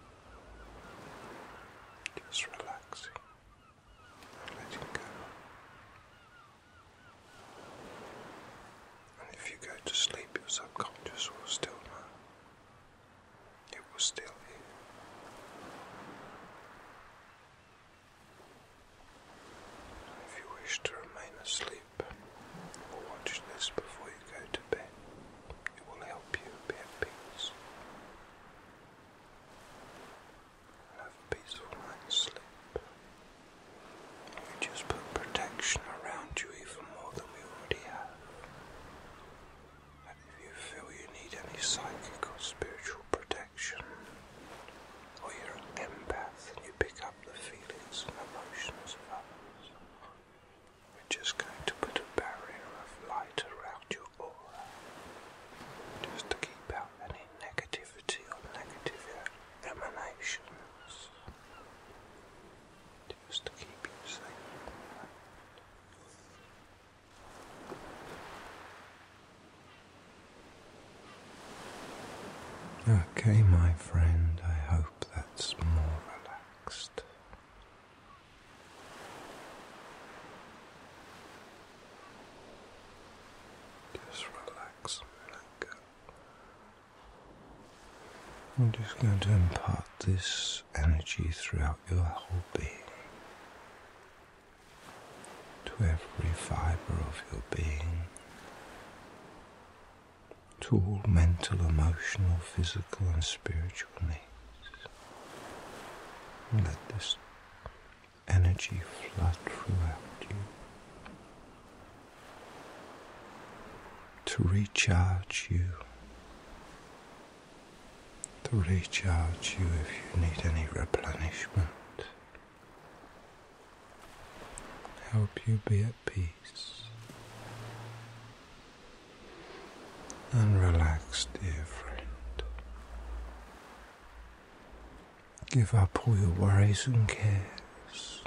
Just relaxing and letting go. And if you go to sleep, your subconscious will still know. It will still hear. If you wish to remain asleep or watch this before you go to bed, it will help you be at peace and have a peaceful night's sleep. We just put protection around you even more than we already have. And if you feel you need any psychic or spiritual protection, or you're an empath and you pick up the feelings and emotions of others, we're just going to put a barrier of light around your aura, just to keep out any negativity or negative emanations, just to keep you safe. Okay, my friend, I hope that's more relaxed. Just relax and let go. I'm just going to impart this energy throughout your whole being, to every fibre of your being, to all mental, emotional, physical and spiritual needs. And let this energy flood throughout you to recharge you, to recharge you if you need any replenishment, help you be at peace and relax, dear friend. Give up all your worries and cares.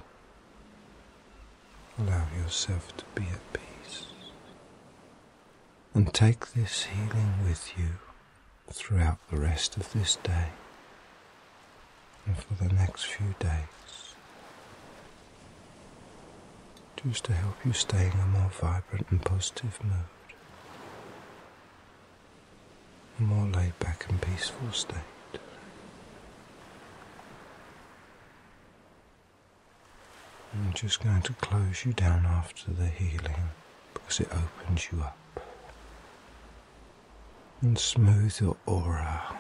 Allow yourself to be at peace. And take this healing with you throughout the rest of this day and for the next few days, just to help you stay in a more vibrant and positive mood, a more laid back and peaceful state. I'm just going to close you down after the healing because it opens you up and smooth your aura.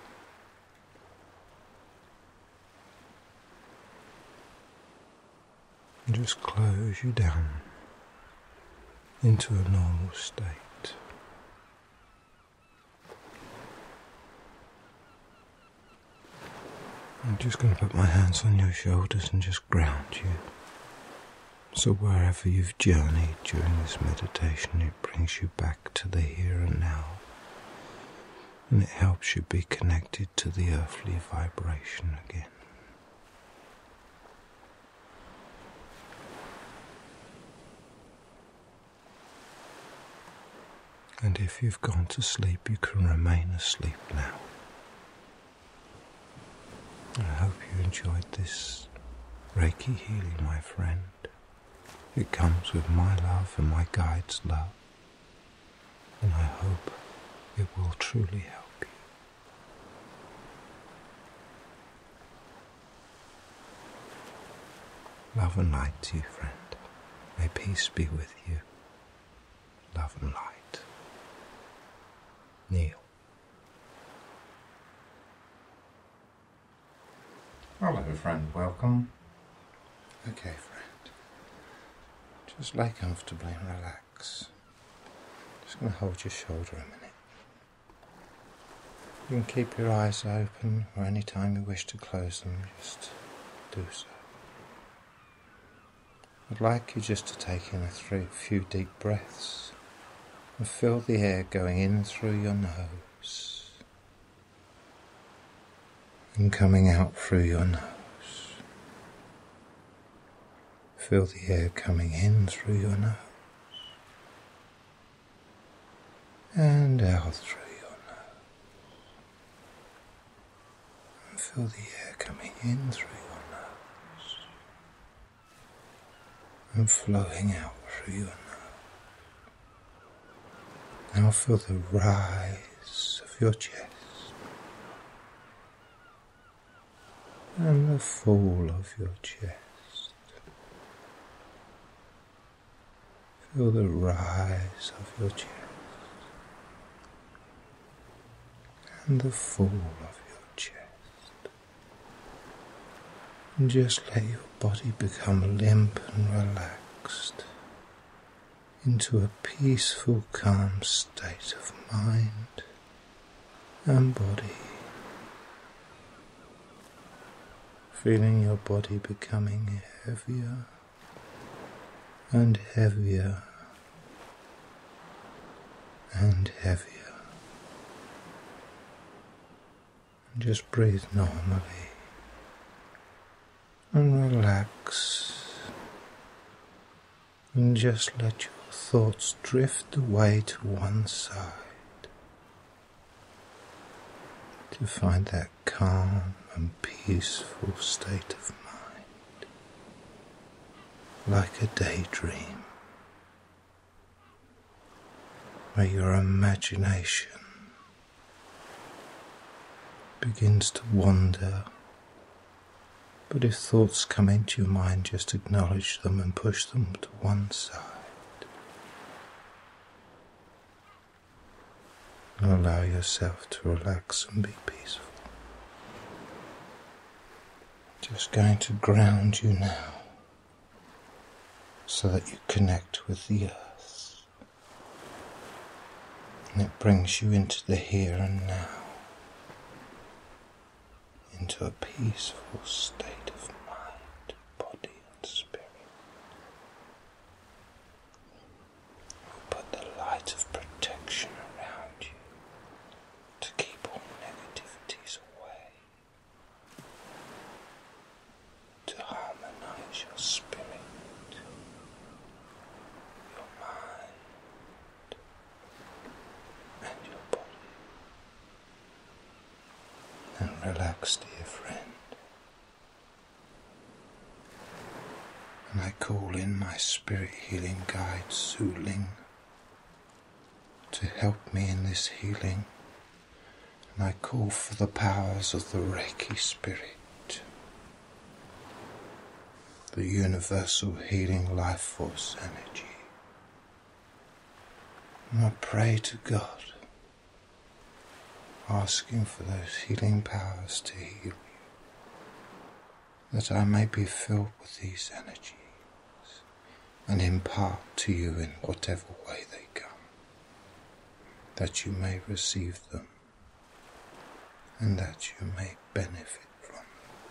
And just close you down into a normal state. I'm just going to put my hands on your shoulders and just ground you. So wherever you've journeyed during this meditation, it brings you back to the here and now. And it helps you be connected to the earthly vibration again. And if you've gone to sleep, you can remain asleep now. I hope you enjoyed this Reiki healing, my friend. It comes with my love and my guide's love, and I hope it will truly help you. Love and light to you, friend. May peace be with you. Love and light. Neil. Hello, friend. Welcome. Okay, friend. Just lay comfortably and relax. Just going to hold your shoulder a minute. You can keep your eyes open, or any time you wish to close them, just do so. I'd like you just to take in a three, few deep breaths and feel the air going in through your nose and coming out through your nose. Feel the air coming in through your nose and out through your nose. And feel the air coming in through your nose and flowing out through your nose. Now feel the rise of your chest and the fall of your chest. Feel the rise of your chest and the fall of your chest. And just let your body become limp and relaxed into a peaceful, calm state of mind and body. Feeling your body becoming heavier and heavier and heavier. And just breathe normally and relax and just let your thoughts drift away to one side to find that calm and peaceful state of mind, like a daydream, where your imagination begins to wander. But if thoughts come into your mind, just acknowledge them and push them to one side. allow yourself to relax and be peaceful. Just going to ground you now so that you connect with the earth. And it brings you into the here and now, into a peaceful state of mind, body and spirit. We'll put the light of protection around you to keep all negativities away, to harmonize your spirit, your mind and your body. And relax, dear friend. And I call in my spirit healing guide, Suling, to help me in this healing. And I call for the powers of the Reiki spirit, the universal healing life force energy. And I pray to God, asking for those healing powers to heal you, that I may be filled with these energies and impart to you in whatever way they come, that you may receive them and that you may benefit from them.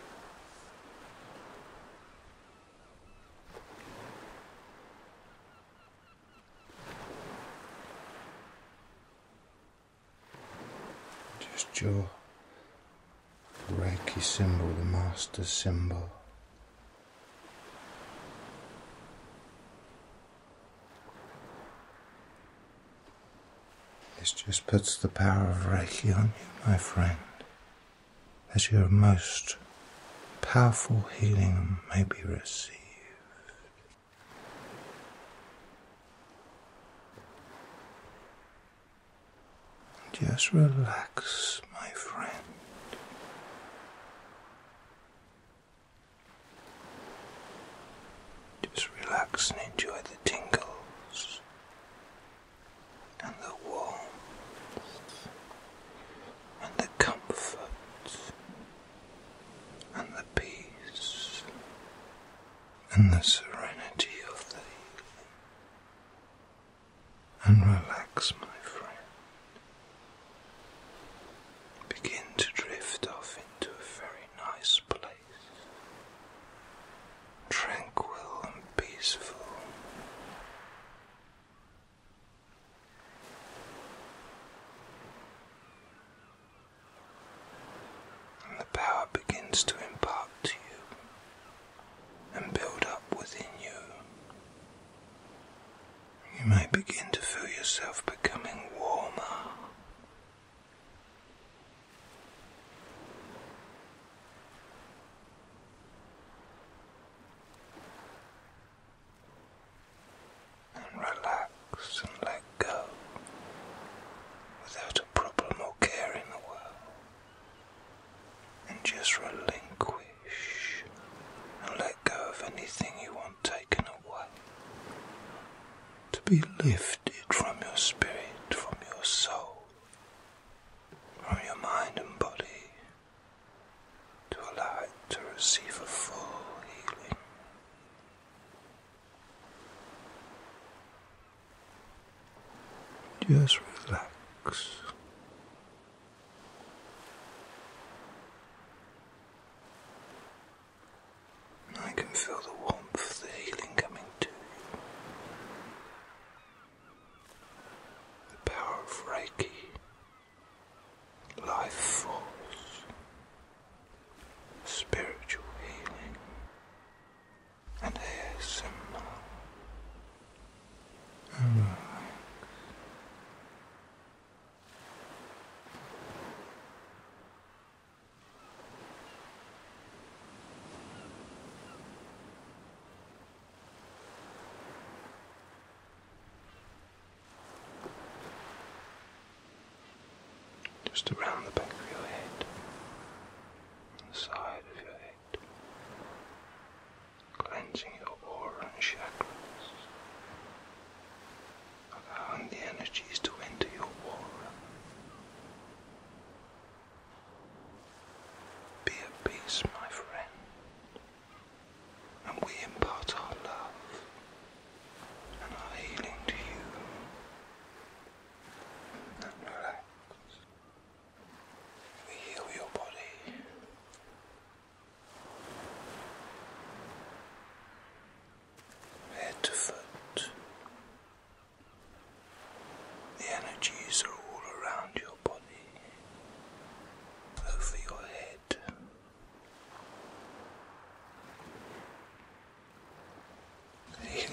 Just your Reiki symbol, the master symbol. This just puts the power of Reiki on you, my friend, as your most powerful healing may be received. Just relax, my friend. Just relax and enjoy the tingles and the warmth and the comfort and the peace and the serenity of the healing. And relax, my friend. Begin to drift off into a very nice place, tranquil and peaceful. And the power begins to impart to you and build up within you. You may begin to feel yourself becoming warmer. Relax and let go without a problem or care in the world, and just relinquish and let go of anything you want taken away, to be lifted from your spirit, from your soul, from your mind and body, to allow it to receive a full healing. Just relax. I can feel the warmth of the healing coming to you. The power of Reiki, life force, spiritual healing, and A S M R. And relax. Just around the back of your head, on the side of your head, cleansing your aura and chakras, allowing the energies to enter your aura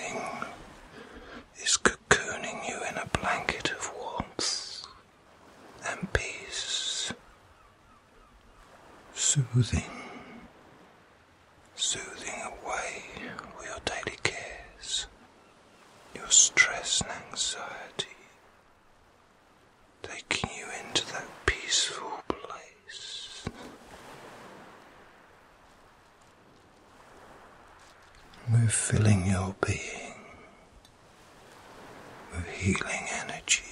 Everything is cocooning you in a blanket of warmth and peace. Soothing, soothing away all your daily cares, your stress and anxiety, taking you into that peaceful place. We're filling your being with healing energy.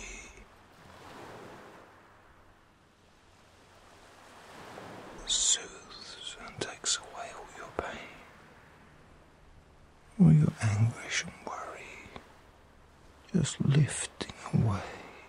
Soothes and takes away all your pain, all your anguish and worry, just lifting away.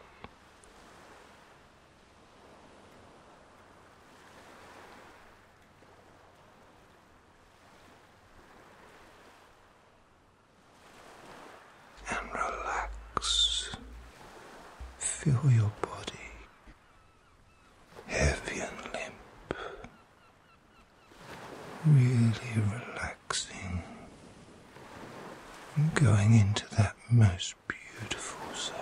And relax. Feel your body heavy and limp, really relaxing and going into that most beautiful zone.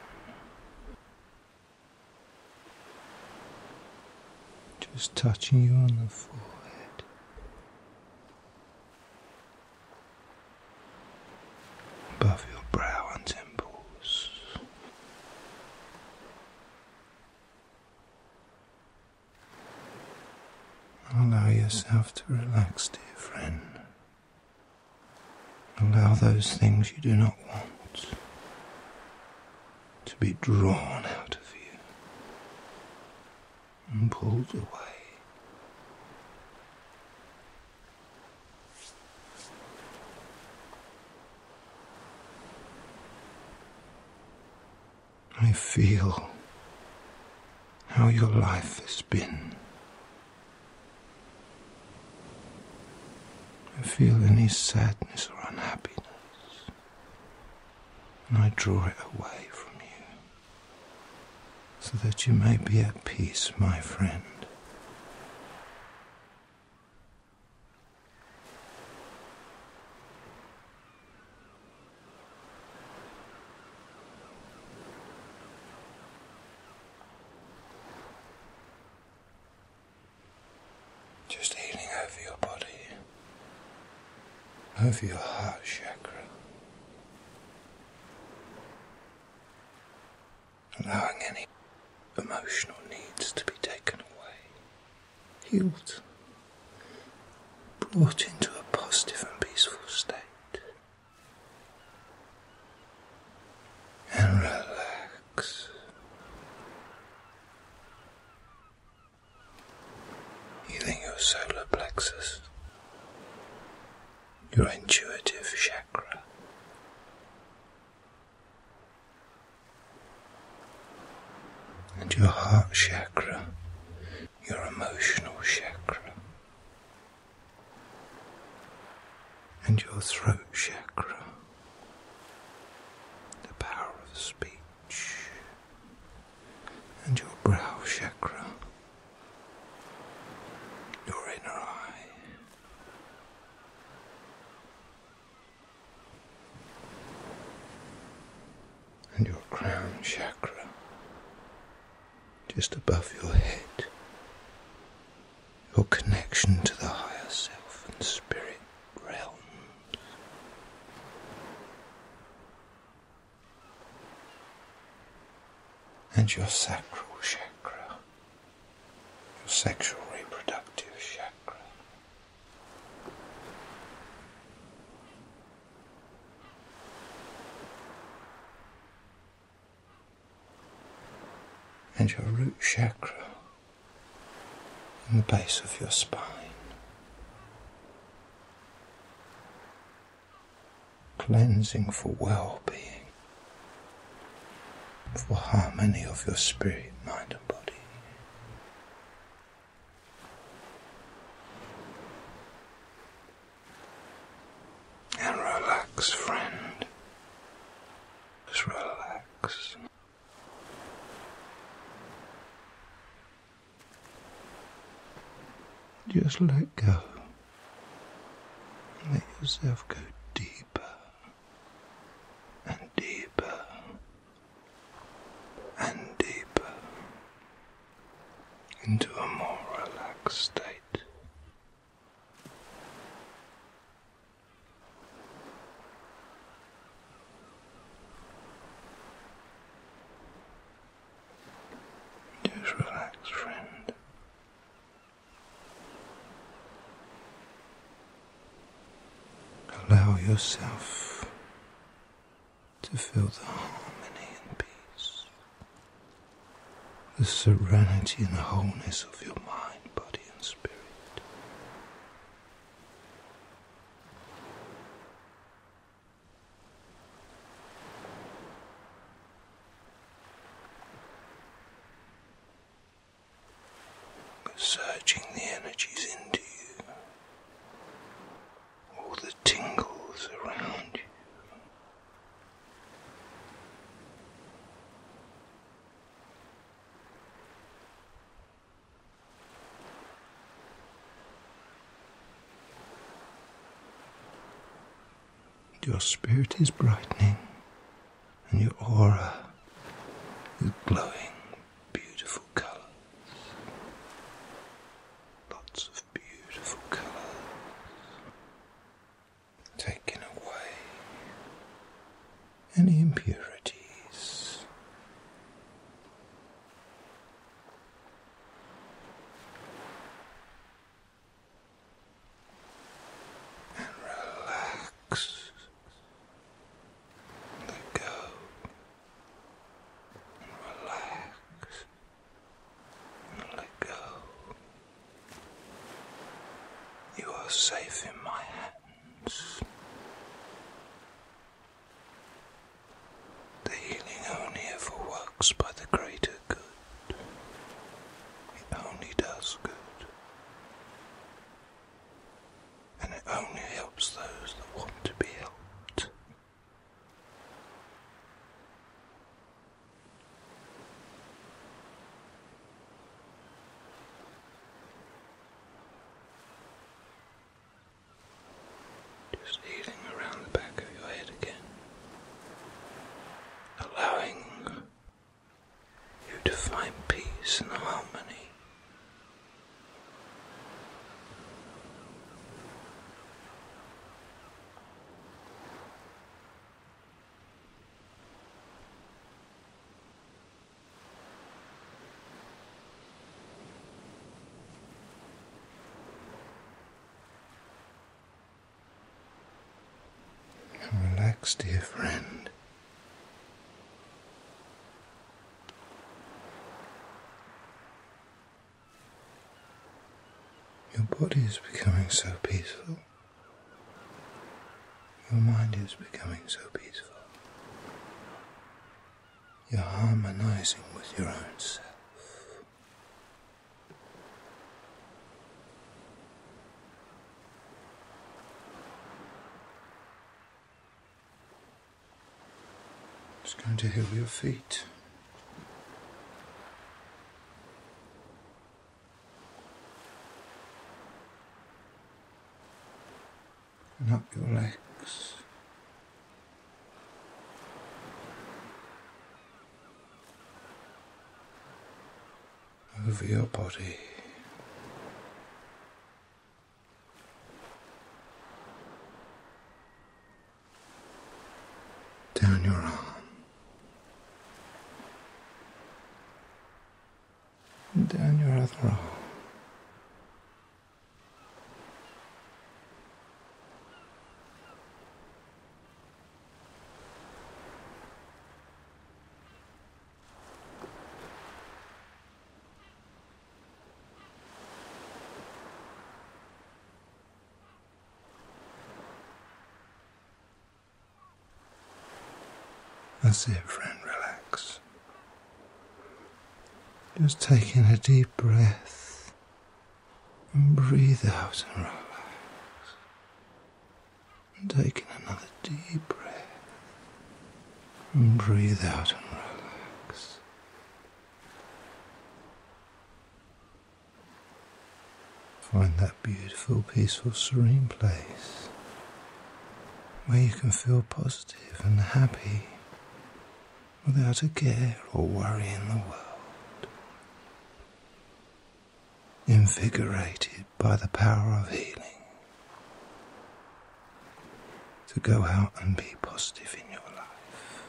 Just touching you on the forehead, above your brow and temples. Allow yourself to relax, dear friend. Allow those things you do not want to be drawn out of you and pulled away. I feel how your life has been. I feel any sadness or unhappiness, and I draw it away from you, so that you may be at peace, my friend. Just healing over your body, over your heart chakra, allowing any emotional needs to be taken away, healed, brought into a positive and peaceful state, and relax. Healing your solar plexus, your intuitive chakra, and your heart chakra, your emotional chakra, and your throat chakra, the power of speech, and your brow chakra, your inner eye, and your crown chakra, just above your head, your connection to the higher self and spirit realms, and your sacral chakra, your sexual reproductive chakra. And your root chakra in the base of your spine, cleansing for well-being, for harmony of your spirit, mind and body. And relax, friend. Just relax. Just let go. Let yourself go deeper into a more relaxed state. Just relax, friend. Allow yourself to feel the harmony and peace, the serenity and the wholeness of your mind, body and spirit. Surging the energies into you, all the tingles around you. Your spirit is brightening and your aura is glowing. Beautiful colours. Lots of beautiful colours. Taking away any impurities. And relax. Let go. And relax. And let go. You are safe in my hands. The healing only ever works by the greater good. It only does good. And it only helps those that want to be helped. Just healing around the back of your head again. Allowing you to find peace and harmony. Relax, dear friend. Your body is becoming so peaceful. Your mind is becoming so peaceful. You're harmonizing with your own self. Just going to heal your feet. And up your legs. Over your body. Down your arm. And down your other arm. That's it, friend, relax. Just taking a deep breath and breathe out and relax. And taking another deep breath and breathe out and relax. Find that beautiful, peaceful, serene place where you can feel positive and happy without a care or worry in the world. invigorated by the power of healing, to go out and be positive in your life,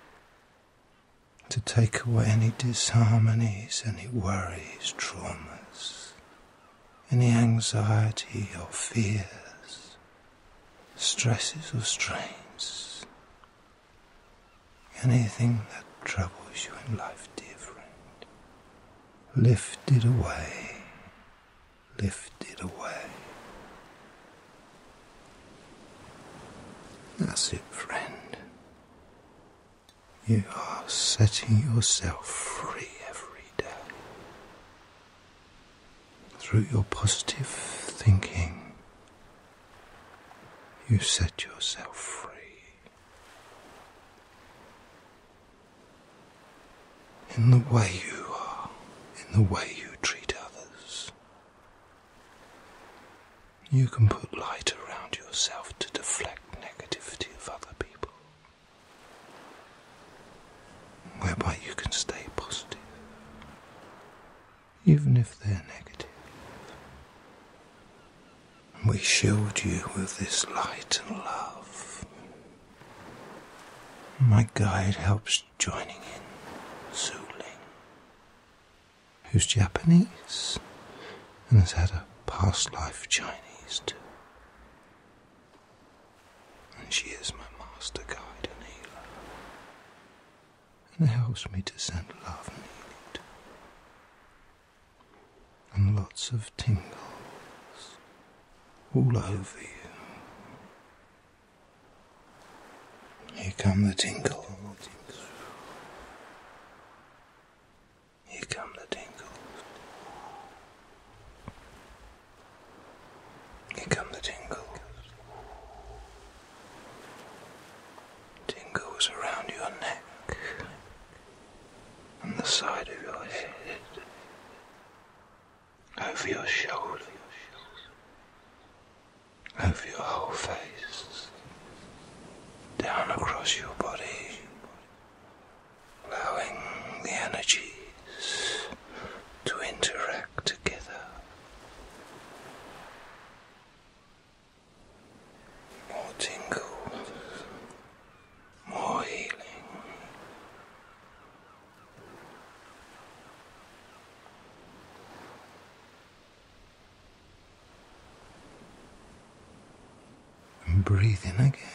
to take away any disharmonies, any worries, traumas, any anxiety or fears, stresses or strains, anything that troubles you in life, dear friend. Lift it away, lift it away. That's it, friend. You are setting yourself free every day. Through your positive thinking, you set yourself free. In the way you are, in the way you treat others, you can put light around yourself to deflect negativity of other people, whereby you can stay positive, even if they're negative. We shield you with this light and love. My guide helps joining in, Su Ling, who's Japanese and has had a past life Chinese too. And she is my master guide and healer, and helps me to send love and healing to her. And lots of tingles all over you. Here come the tingles. Here come the tingles. Here come the tingles. Tingles around your neck and the side of your head, over your shoulder, over your whole face, down across your body, allowing the energies to interact together. More tingles, more healing. And breathe in again.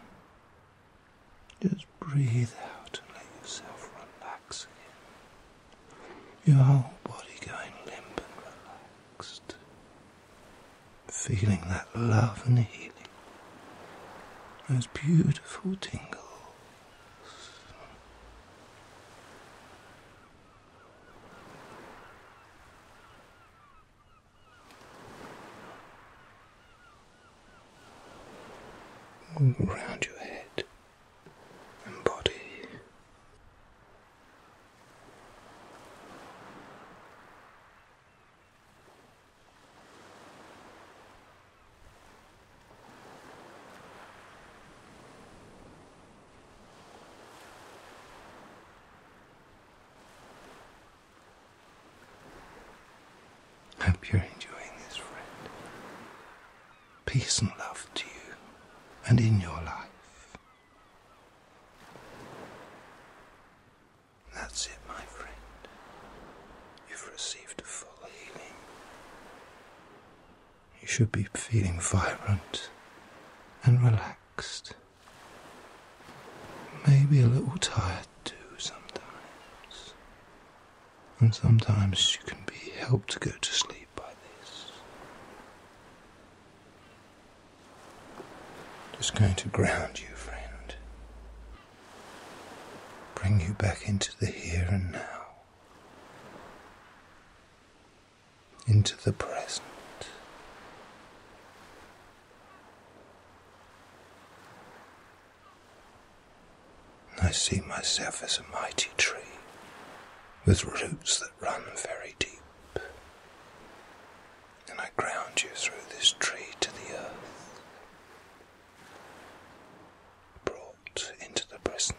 Just breathe out and let yourself relax again. Your whole body going limp and relaxed. Feeling that love and healing. Those beautiful tingles. All around your head and body. Hope you're enjoying this, friend. Peace and love to you and in your life. That's it, my friend. You've received a full healing. You should be feeling vibrant and relaxed. Maybe a little tired too sometimes. And sometimes you can be helped to go to sleep by this. Just going to ground you, friend. Bring you back into the here and now. Into the present. I see myself as a mighty tree with roots that run very deep. And I ground you through this tree to the earth, brought into the present.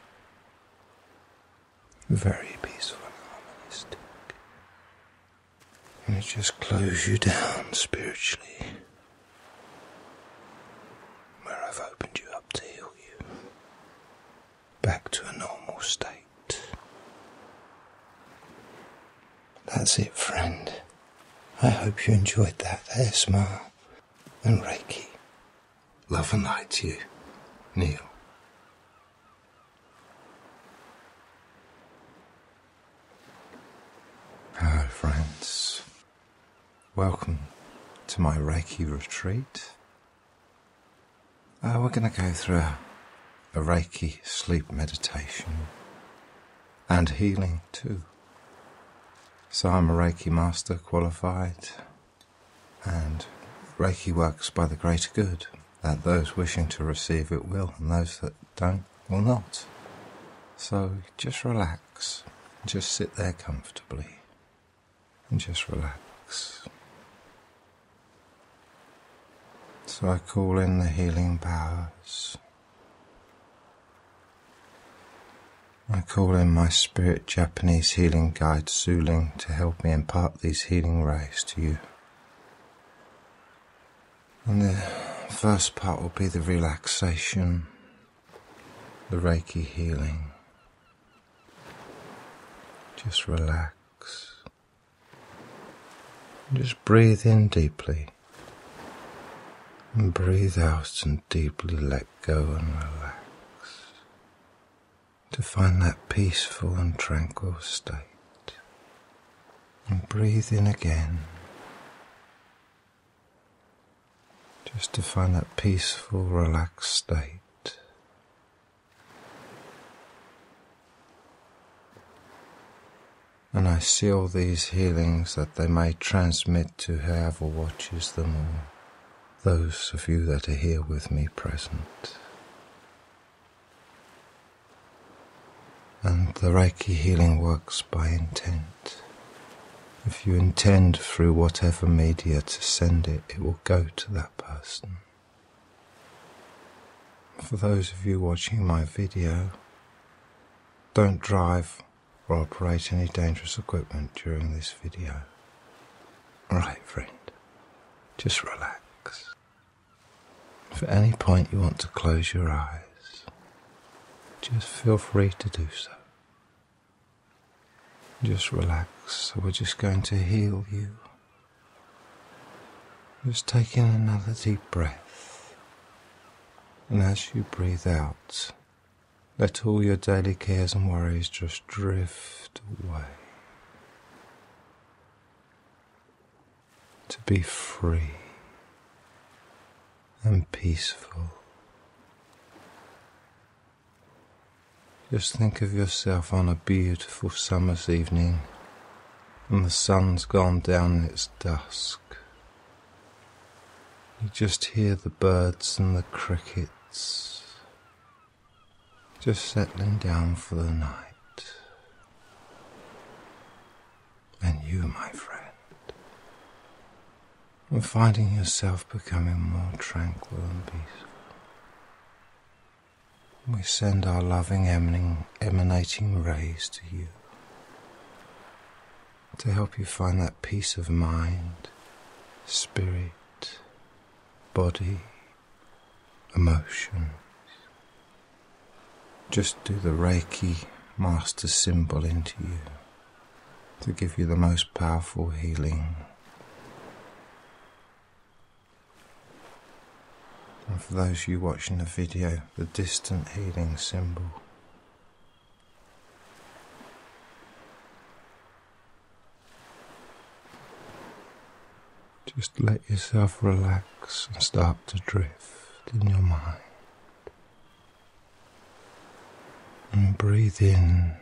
Very peaceful and harmonistic. me just close you down spiritually, where I've opened you up to heal you back to a normal state. That's it, friend. I hope you enjoyed that A S M R and Reiki. Love and light to you, Neil. Hello, friends. Welcome to my Reiki retreat. Uh, we're going to go through a, a Reiki sleep meditation and healing too. So I'm a Reiki master qualified, and Reiki works by the greater good, that those wishing to receive it will, and those that don't will not. So just relax, just sit there comfortably, and just relax. So I call in the healing powers. I call in my spirit Japanese healing guide Suling to help me impart these healing rays to you. And the first part will be the relaxation, the Reiki healing. Just relax. Just breathe in deeply. And breathe out and deeply let go and relax. To find that peaceful and tranquil state. And breathe in again. Just to find that peaceful, relaxed state. And I seal these healings that they may transmit to whoever watches them, or those of you that are here with me present. And the Reiki healing works by intent. If you intend through whatever media to send it, it will go to that person. For those of you watching my video, don't drive or operate any dangerous equipment during this video. Alright, friend, just relax. If at any point you want to close your eyes, just feel free to do so. Just relax. So we're just going to heal you. Just take in another deep breath. And as you breathe out, let all your daily cares and worries just drift away. To be free and peaceful. Just think of yourself on a beautiful summer's evening, and the sun's gone down in its dusk. You just hear the birds and the crickets, just settling down for the night. And you, my friend, are finding yourself becoming more tranquil and peaceful. We send our loving emanating, emanating rays to you to help you find that peace of mind, spirit, body, emotions. Just do the Reiki master symbol into you to give you the most powerful healing. And for those of you watching the video, the distant healing symbol. Just let yourself relax and start to drift in your mind. And breathe in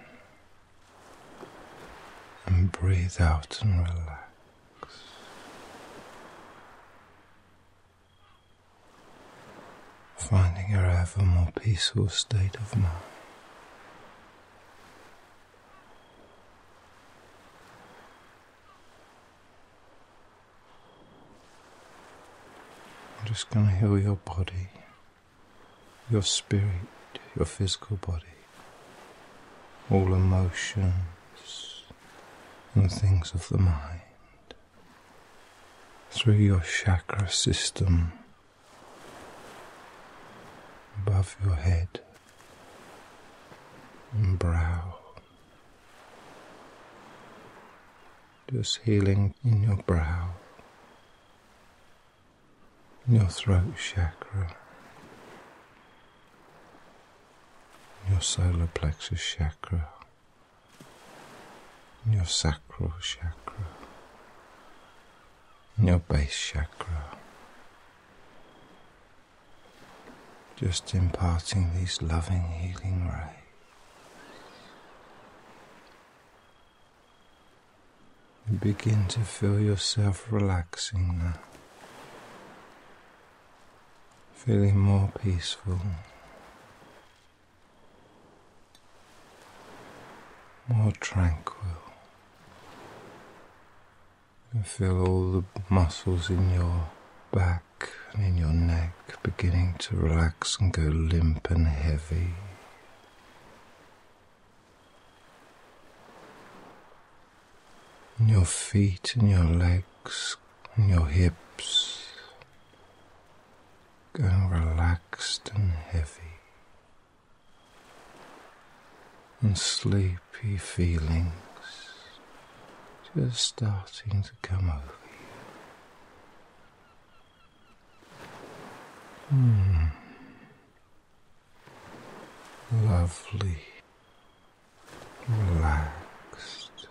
and breathe out and relax. Finding a ever more peaceful state of mind. I'm just going to heal your body, your spirit, your physical body, all emotions and things of the mind. through your chakra system above your head and brow, just healing in your brow, in your throat chakra, in your solar plexus chakra, in your sacral chakra, in your base chakra. Just imparting these loving, healing rays. You begin to feel yourself relaxing now, feeling more peaceful, more tranquil. You feel all the muscles in your back and in your neck beginning to relax and go limp and heavy. And your feet and your legs and your hips going relaxed and heavy, and sleepy feelings just starting to come over you. Hmm. Lovely, relaxed,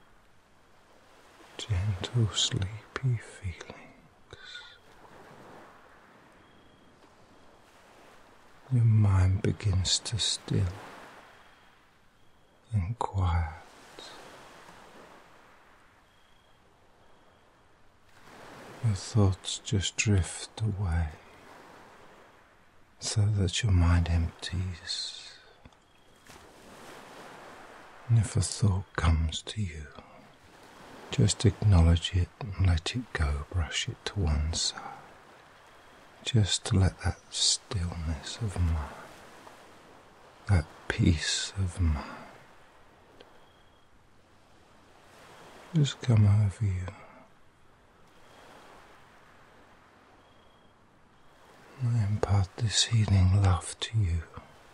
gentle, sleepy feelings. Your mind begins to still and quiet. Your thoughts just drift away so that your mind empties. And if a thought comes to you, just acknowledge it and let it go, brush it to one side. Just to let that stillness of mind, that peace of mind, just come over you. I impart this healing love to you.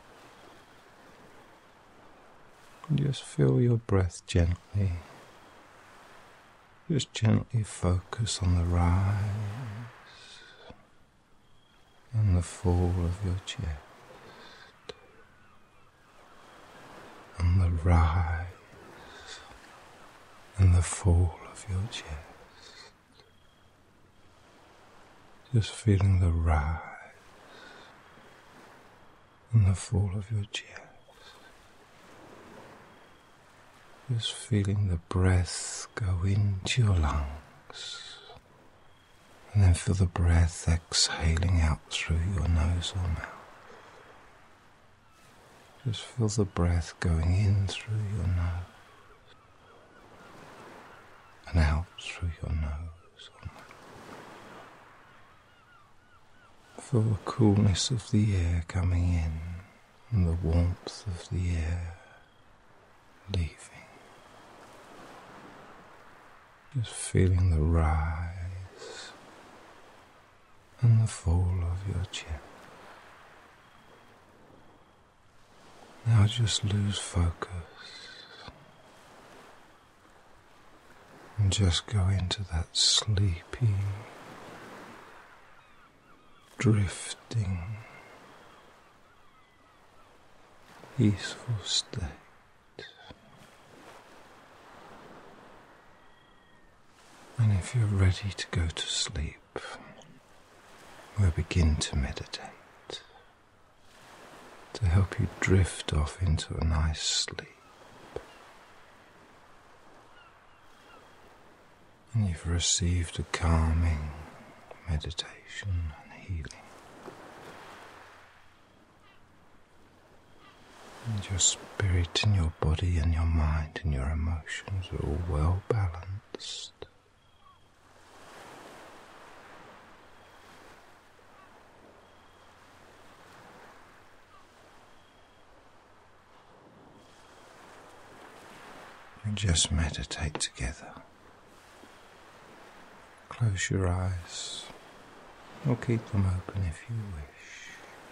Just feel your breath gently. Just gently focus on the rise and the fall of your chest, and the rise and the fall of your chest. Just feeling the rise and the fall of your chest. Just feeling the breath go into your lungs, and then feel the breath exhaling out through your nose or mouth. Just feel the breath going in through your nose and out through your nose or mouth. Feel the coolness of the air coming in and the warmth of the air leaving. Just feeling the rise and the fall of your chest. Now just lose focus and just go into that sleepy, drifting, peaceful state. And if you're ready to go to sleep, we'll begin to meditate to help you drift off into a nice sleep. And you've received a calming meditation and healing. And your spirit and your body and your mind and your emotions are all well balanced. And just meditate together. close your eyes or keep them open if you wish.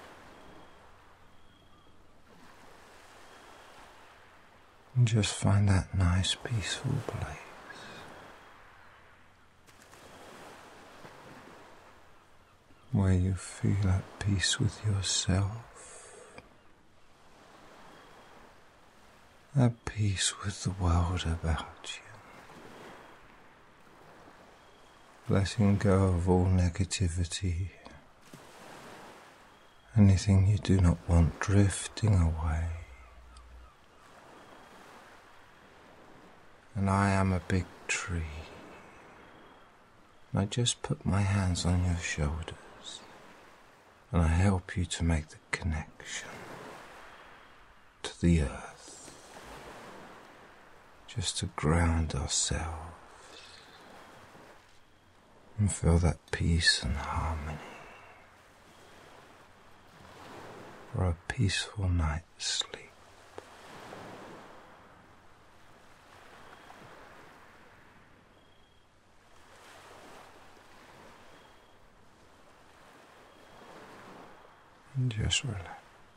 And just find that nice peaceful place where you feel at peace with yourself, at peace with the world about you, letting go of all negativity, anything you do not want drifting away. And I am a big tree. I just put my hands on your shoulders and I help you to make the connection to the earth, just to ground ourselves and feel that peace and harmony for a peaceful night's sleep. And just relax.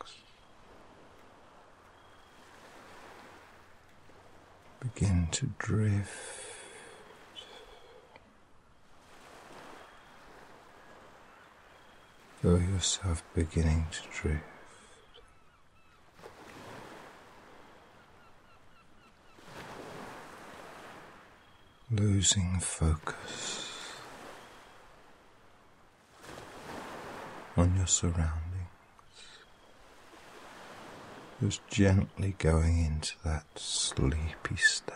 Begin to drift. Feel yourself beginning to drift. Losing focus on your surroundings. Just gently going into that sleepy state.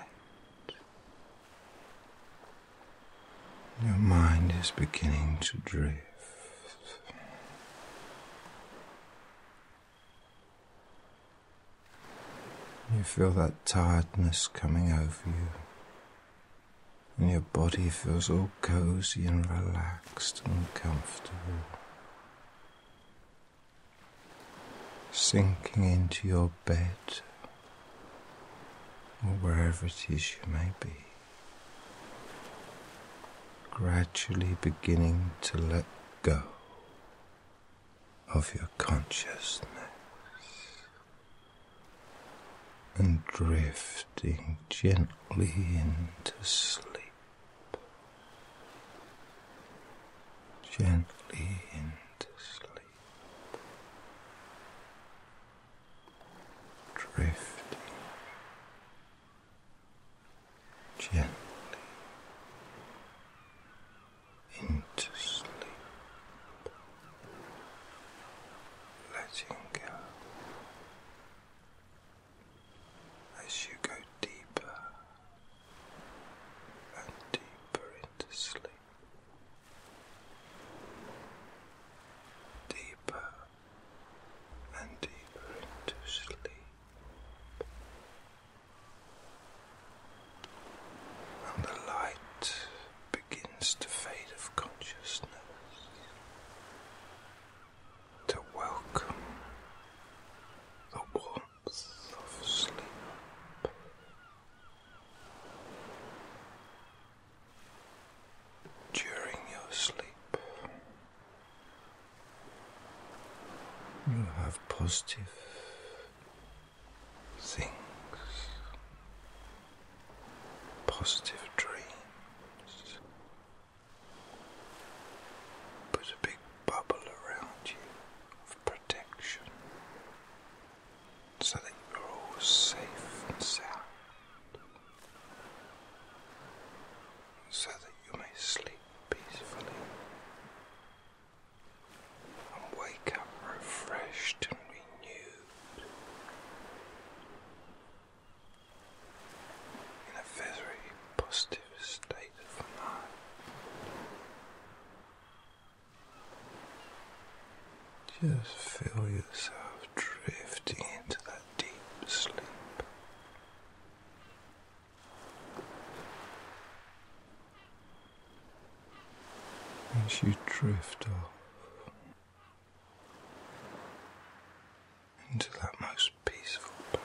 Your mind is beginning to drift. You feel that tiredness coming over you, and your body feels all cozy and relaxed and comfortable. Sinking into your bed, or wherever it is you may be, gradually beginning to let go of your consciousness and drifting gently into sleep, gently into sleep. Drifting gently into sleep, letting go as you go deeper and deeper into sleep, deeper and deeper into sleep. And the light begins to fade of consciousness, to welcome the warmth of sleep. During your sleep, you have positive things, positive dreams. Put a big bubble around you of protection so that you're all safe and sound, so that you may sleep peacefully and wake up refreshed and renewed in a very positive state of mind. Just feel yourself drifting into that deep sleep. As you drift off into that most peaceful place,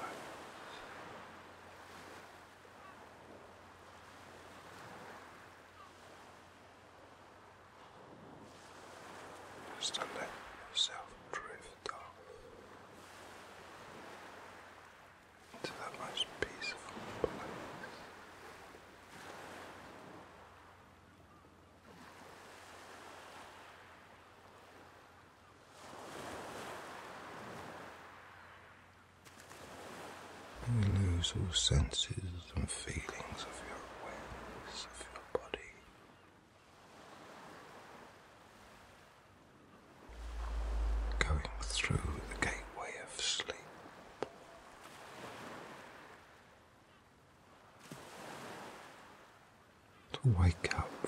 You lose all senses and feelings of your awareness of your body. Going through the gateway of sleep. To wake up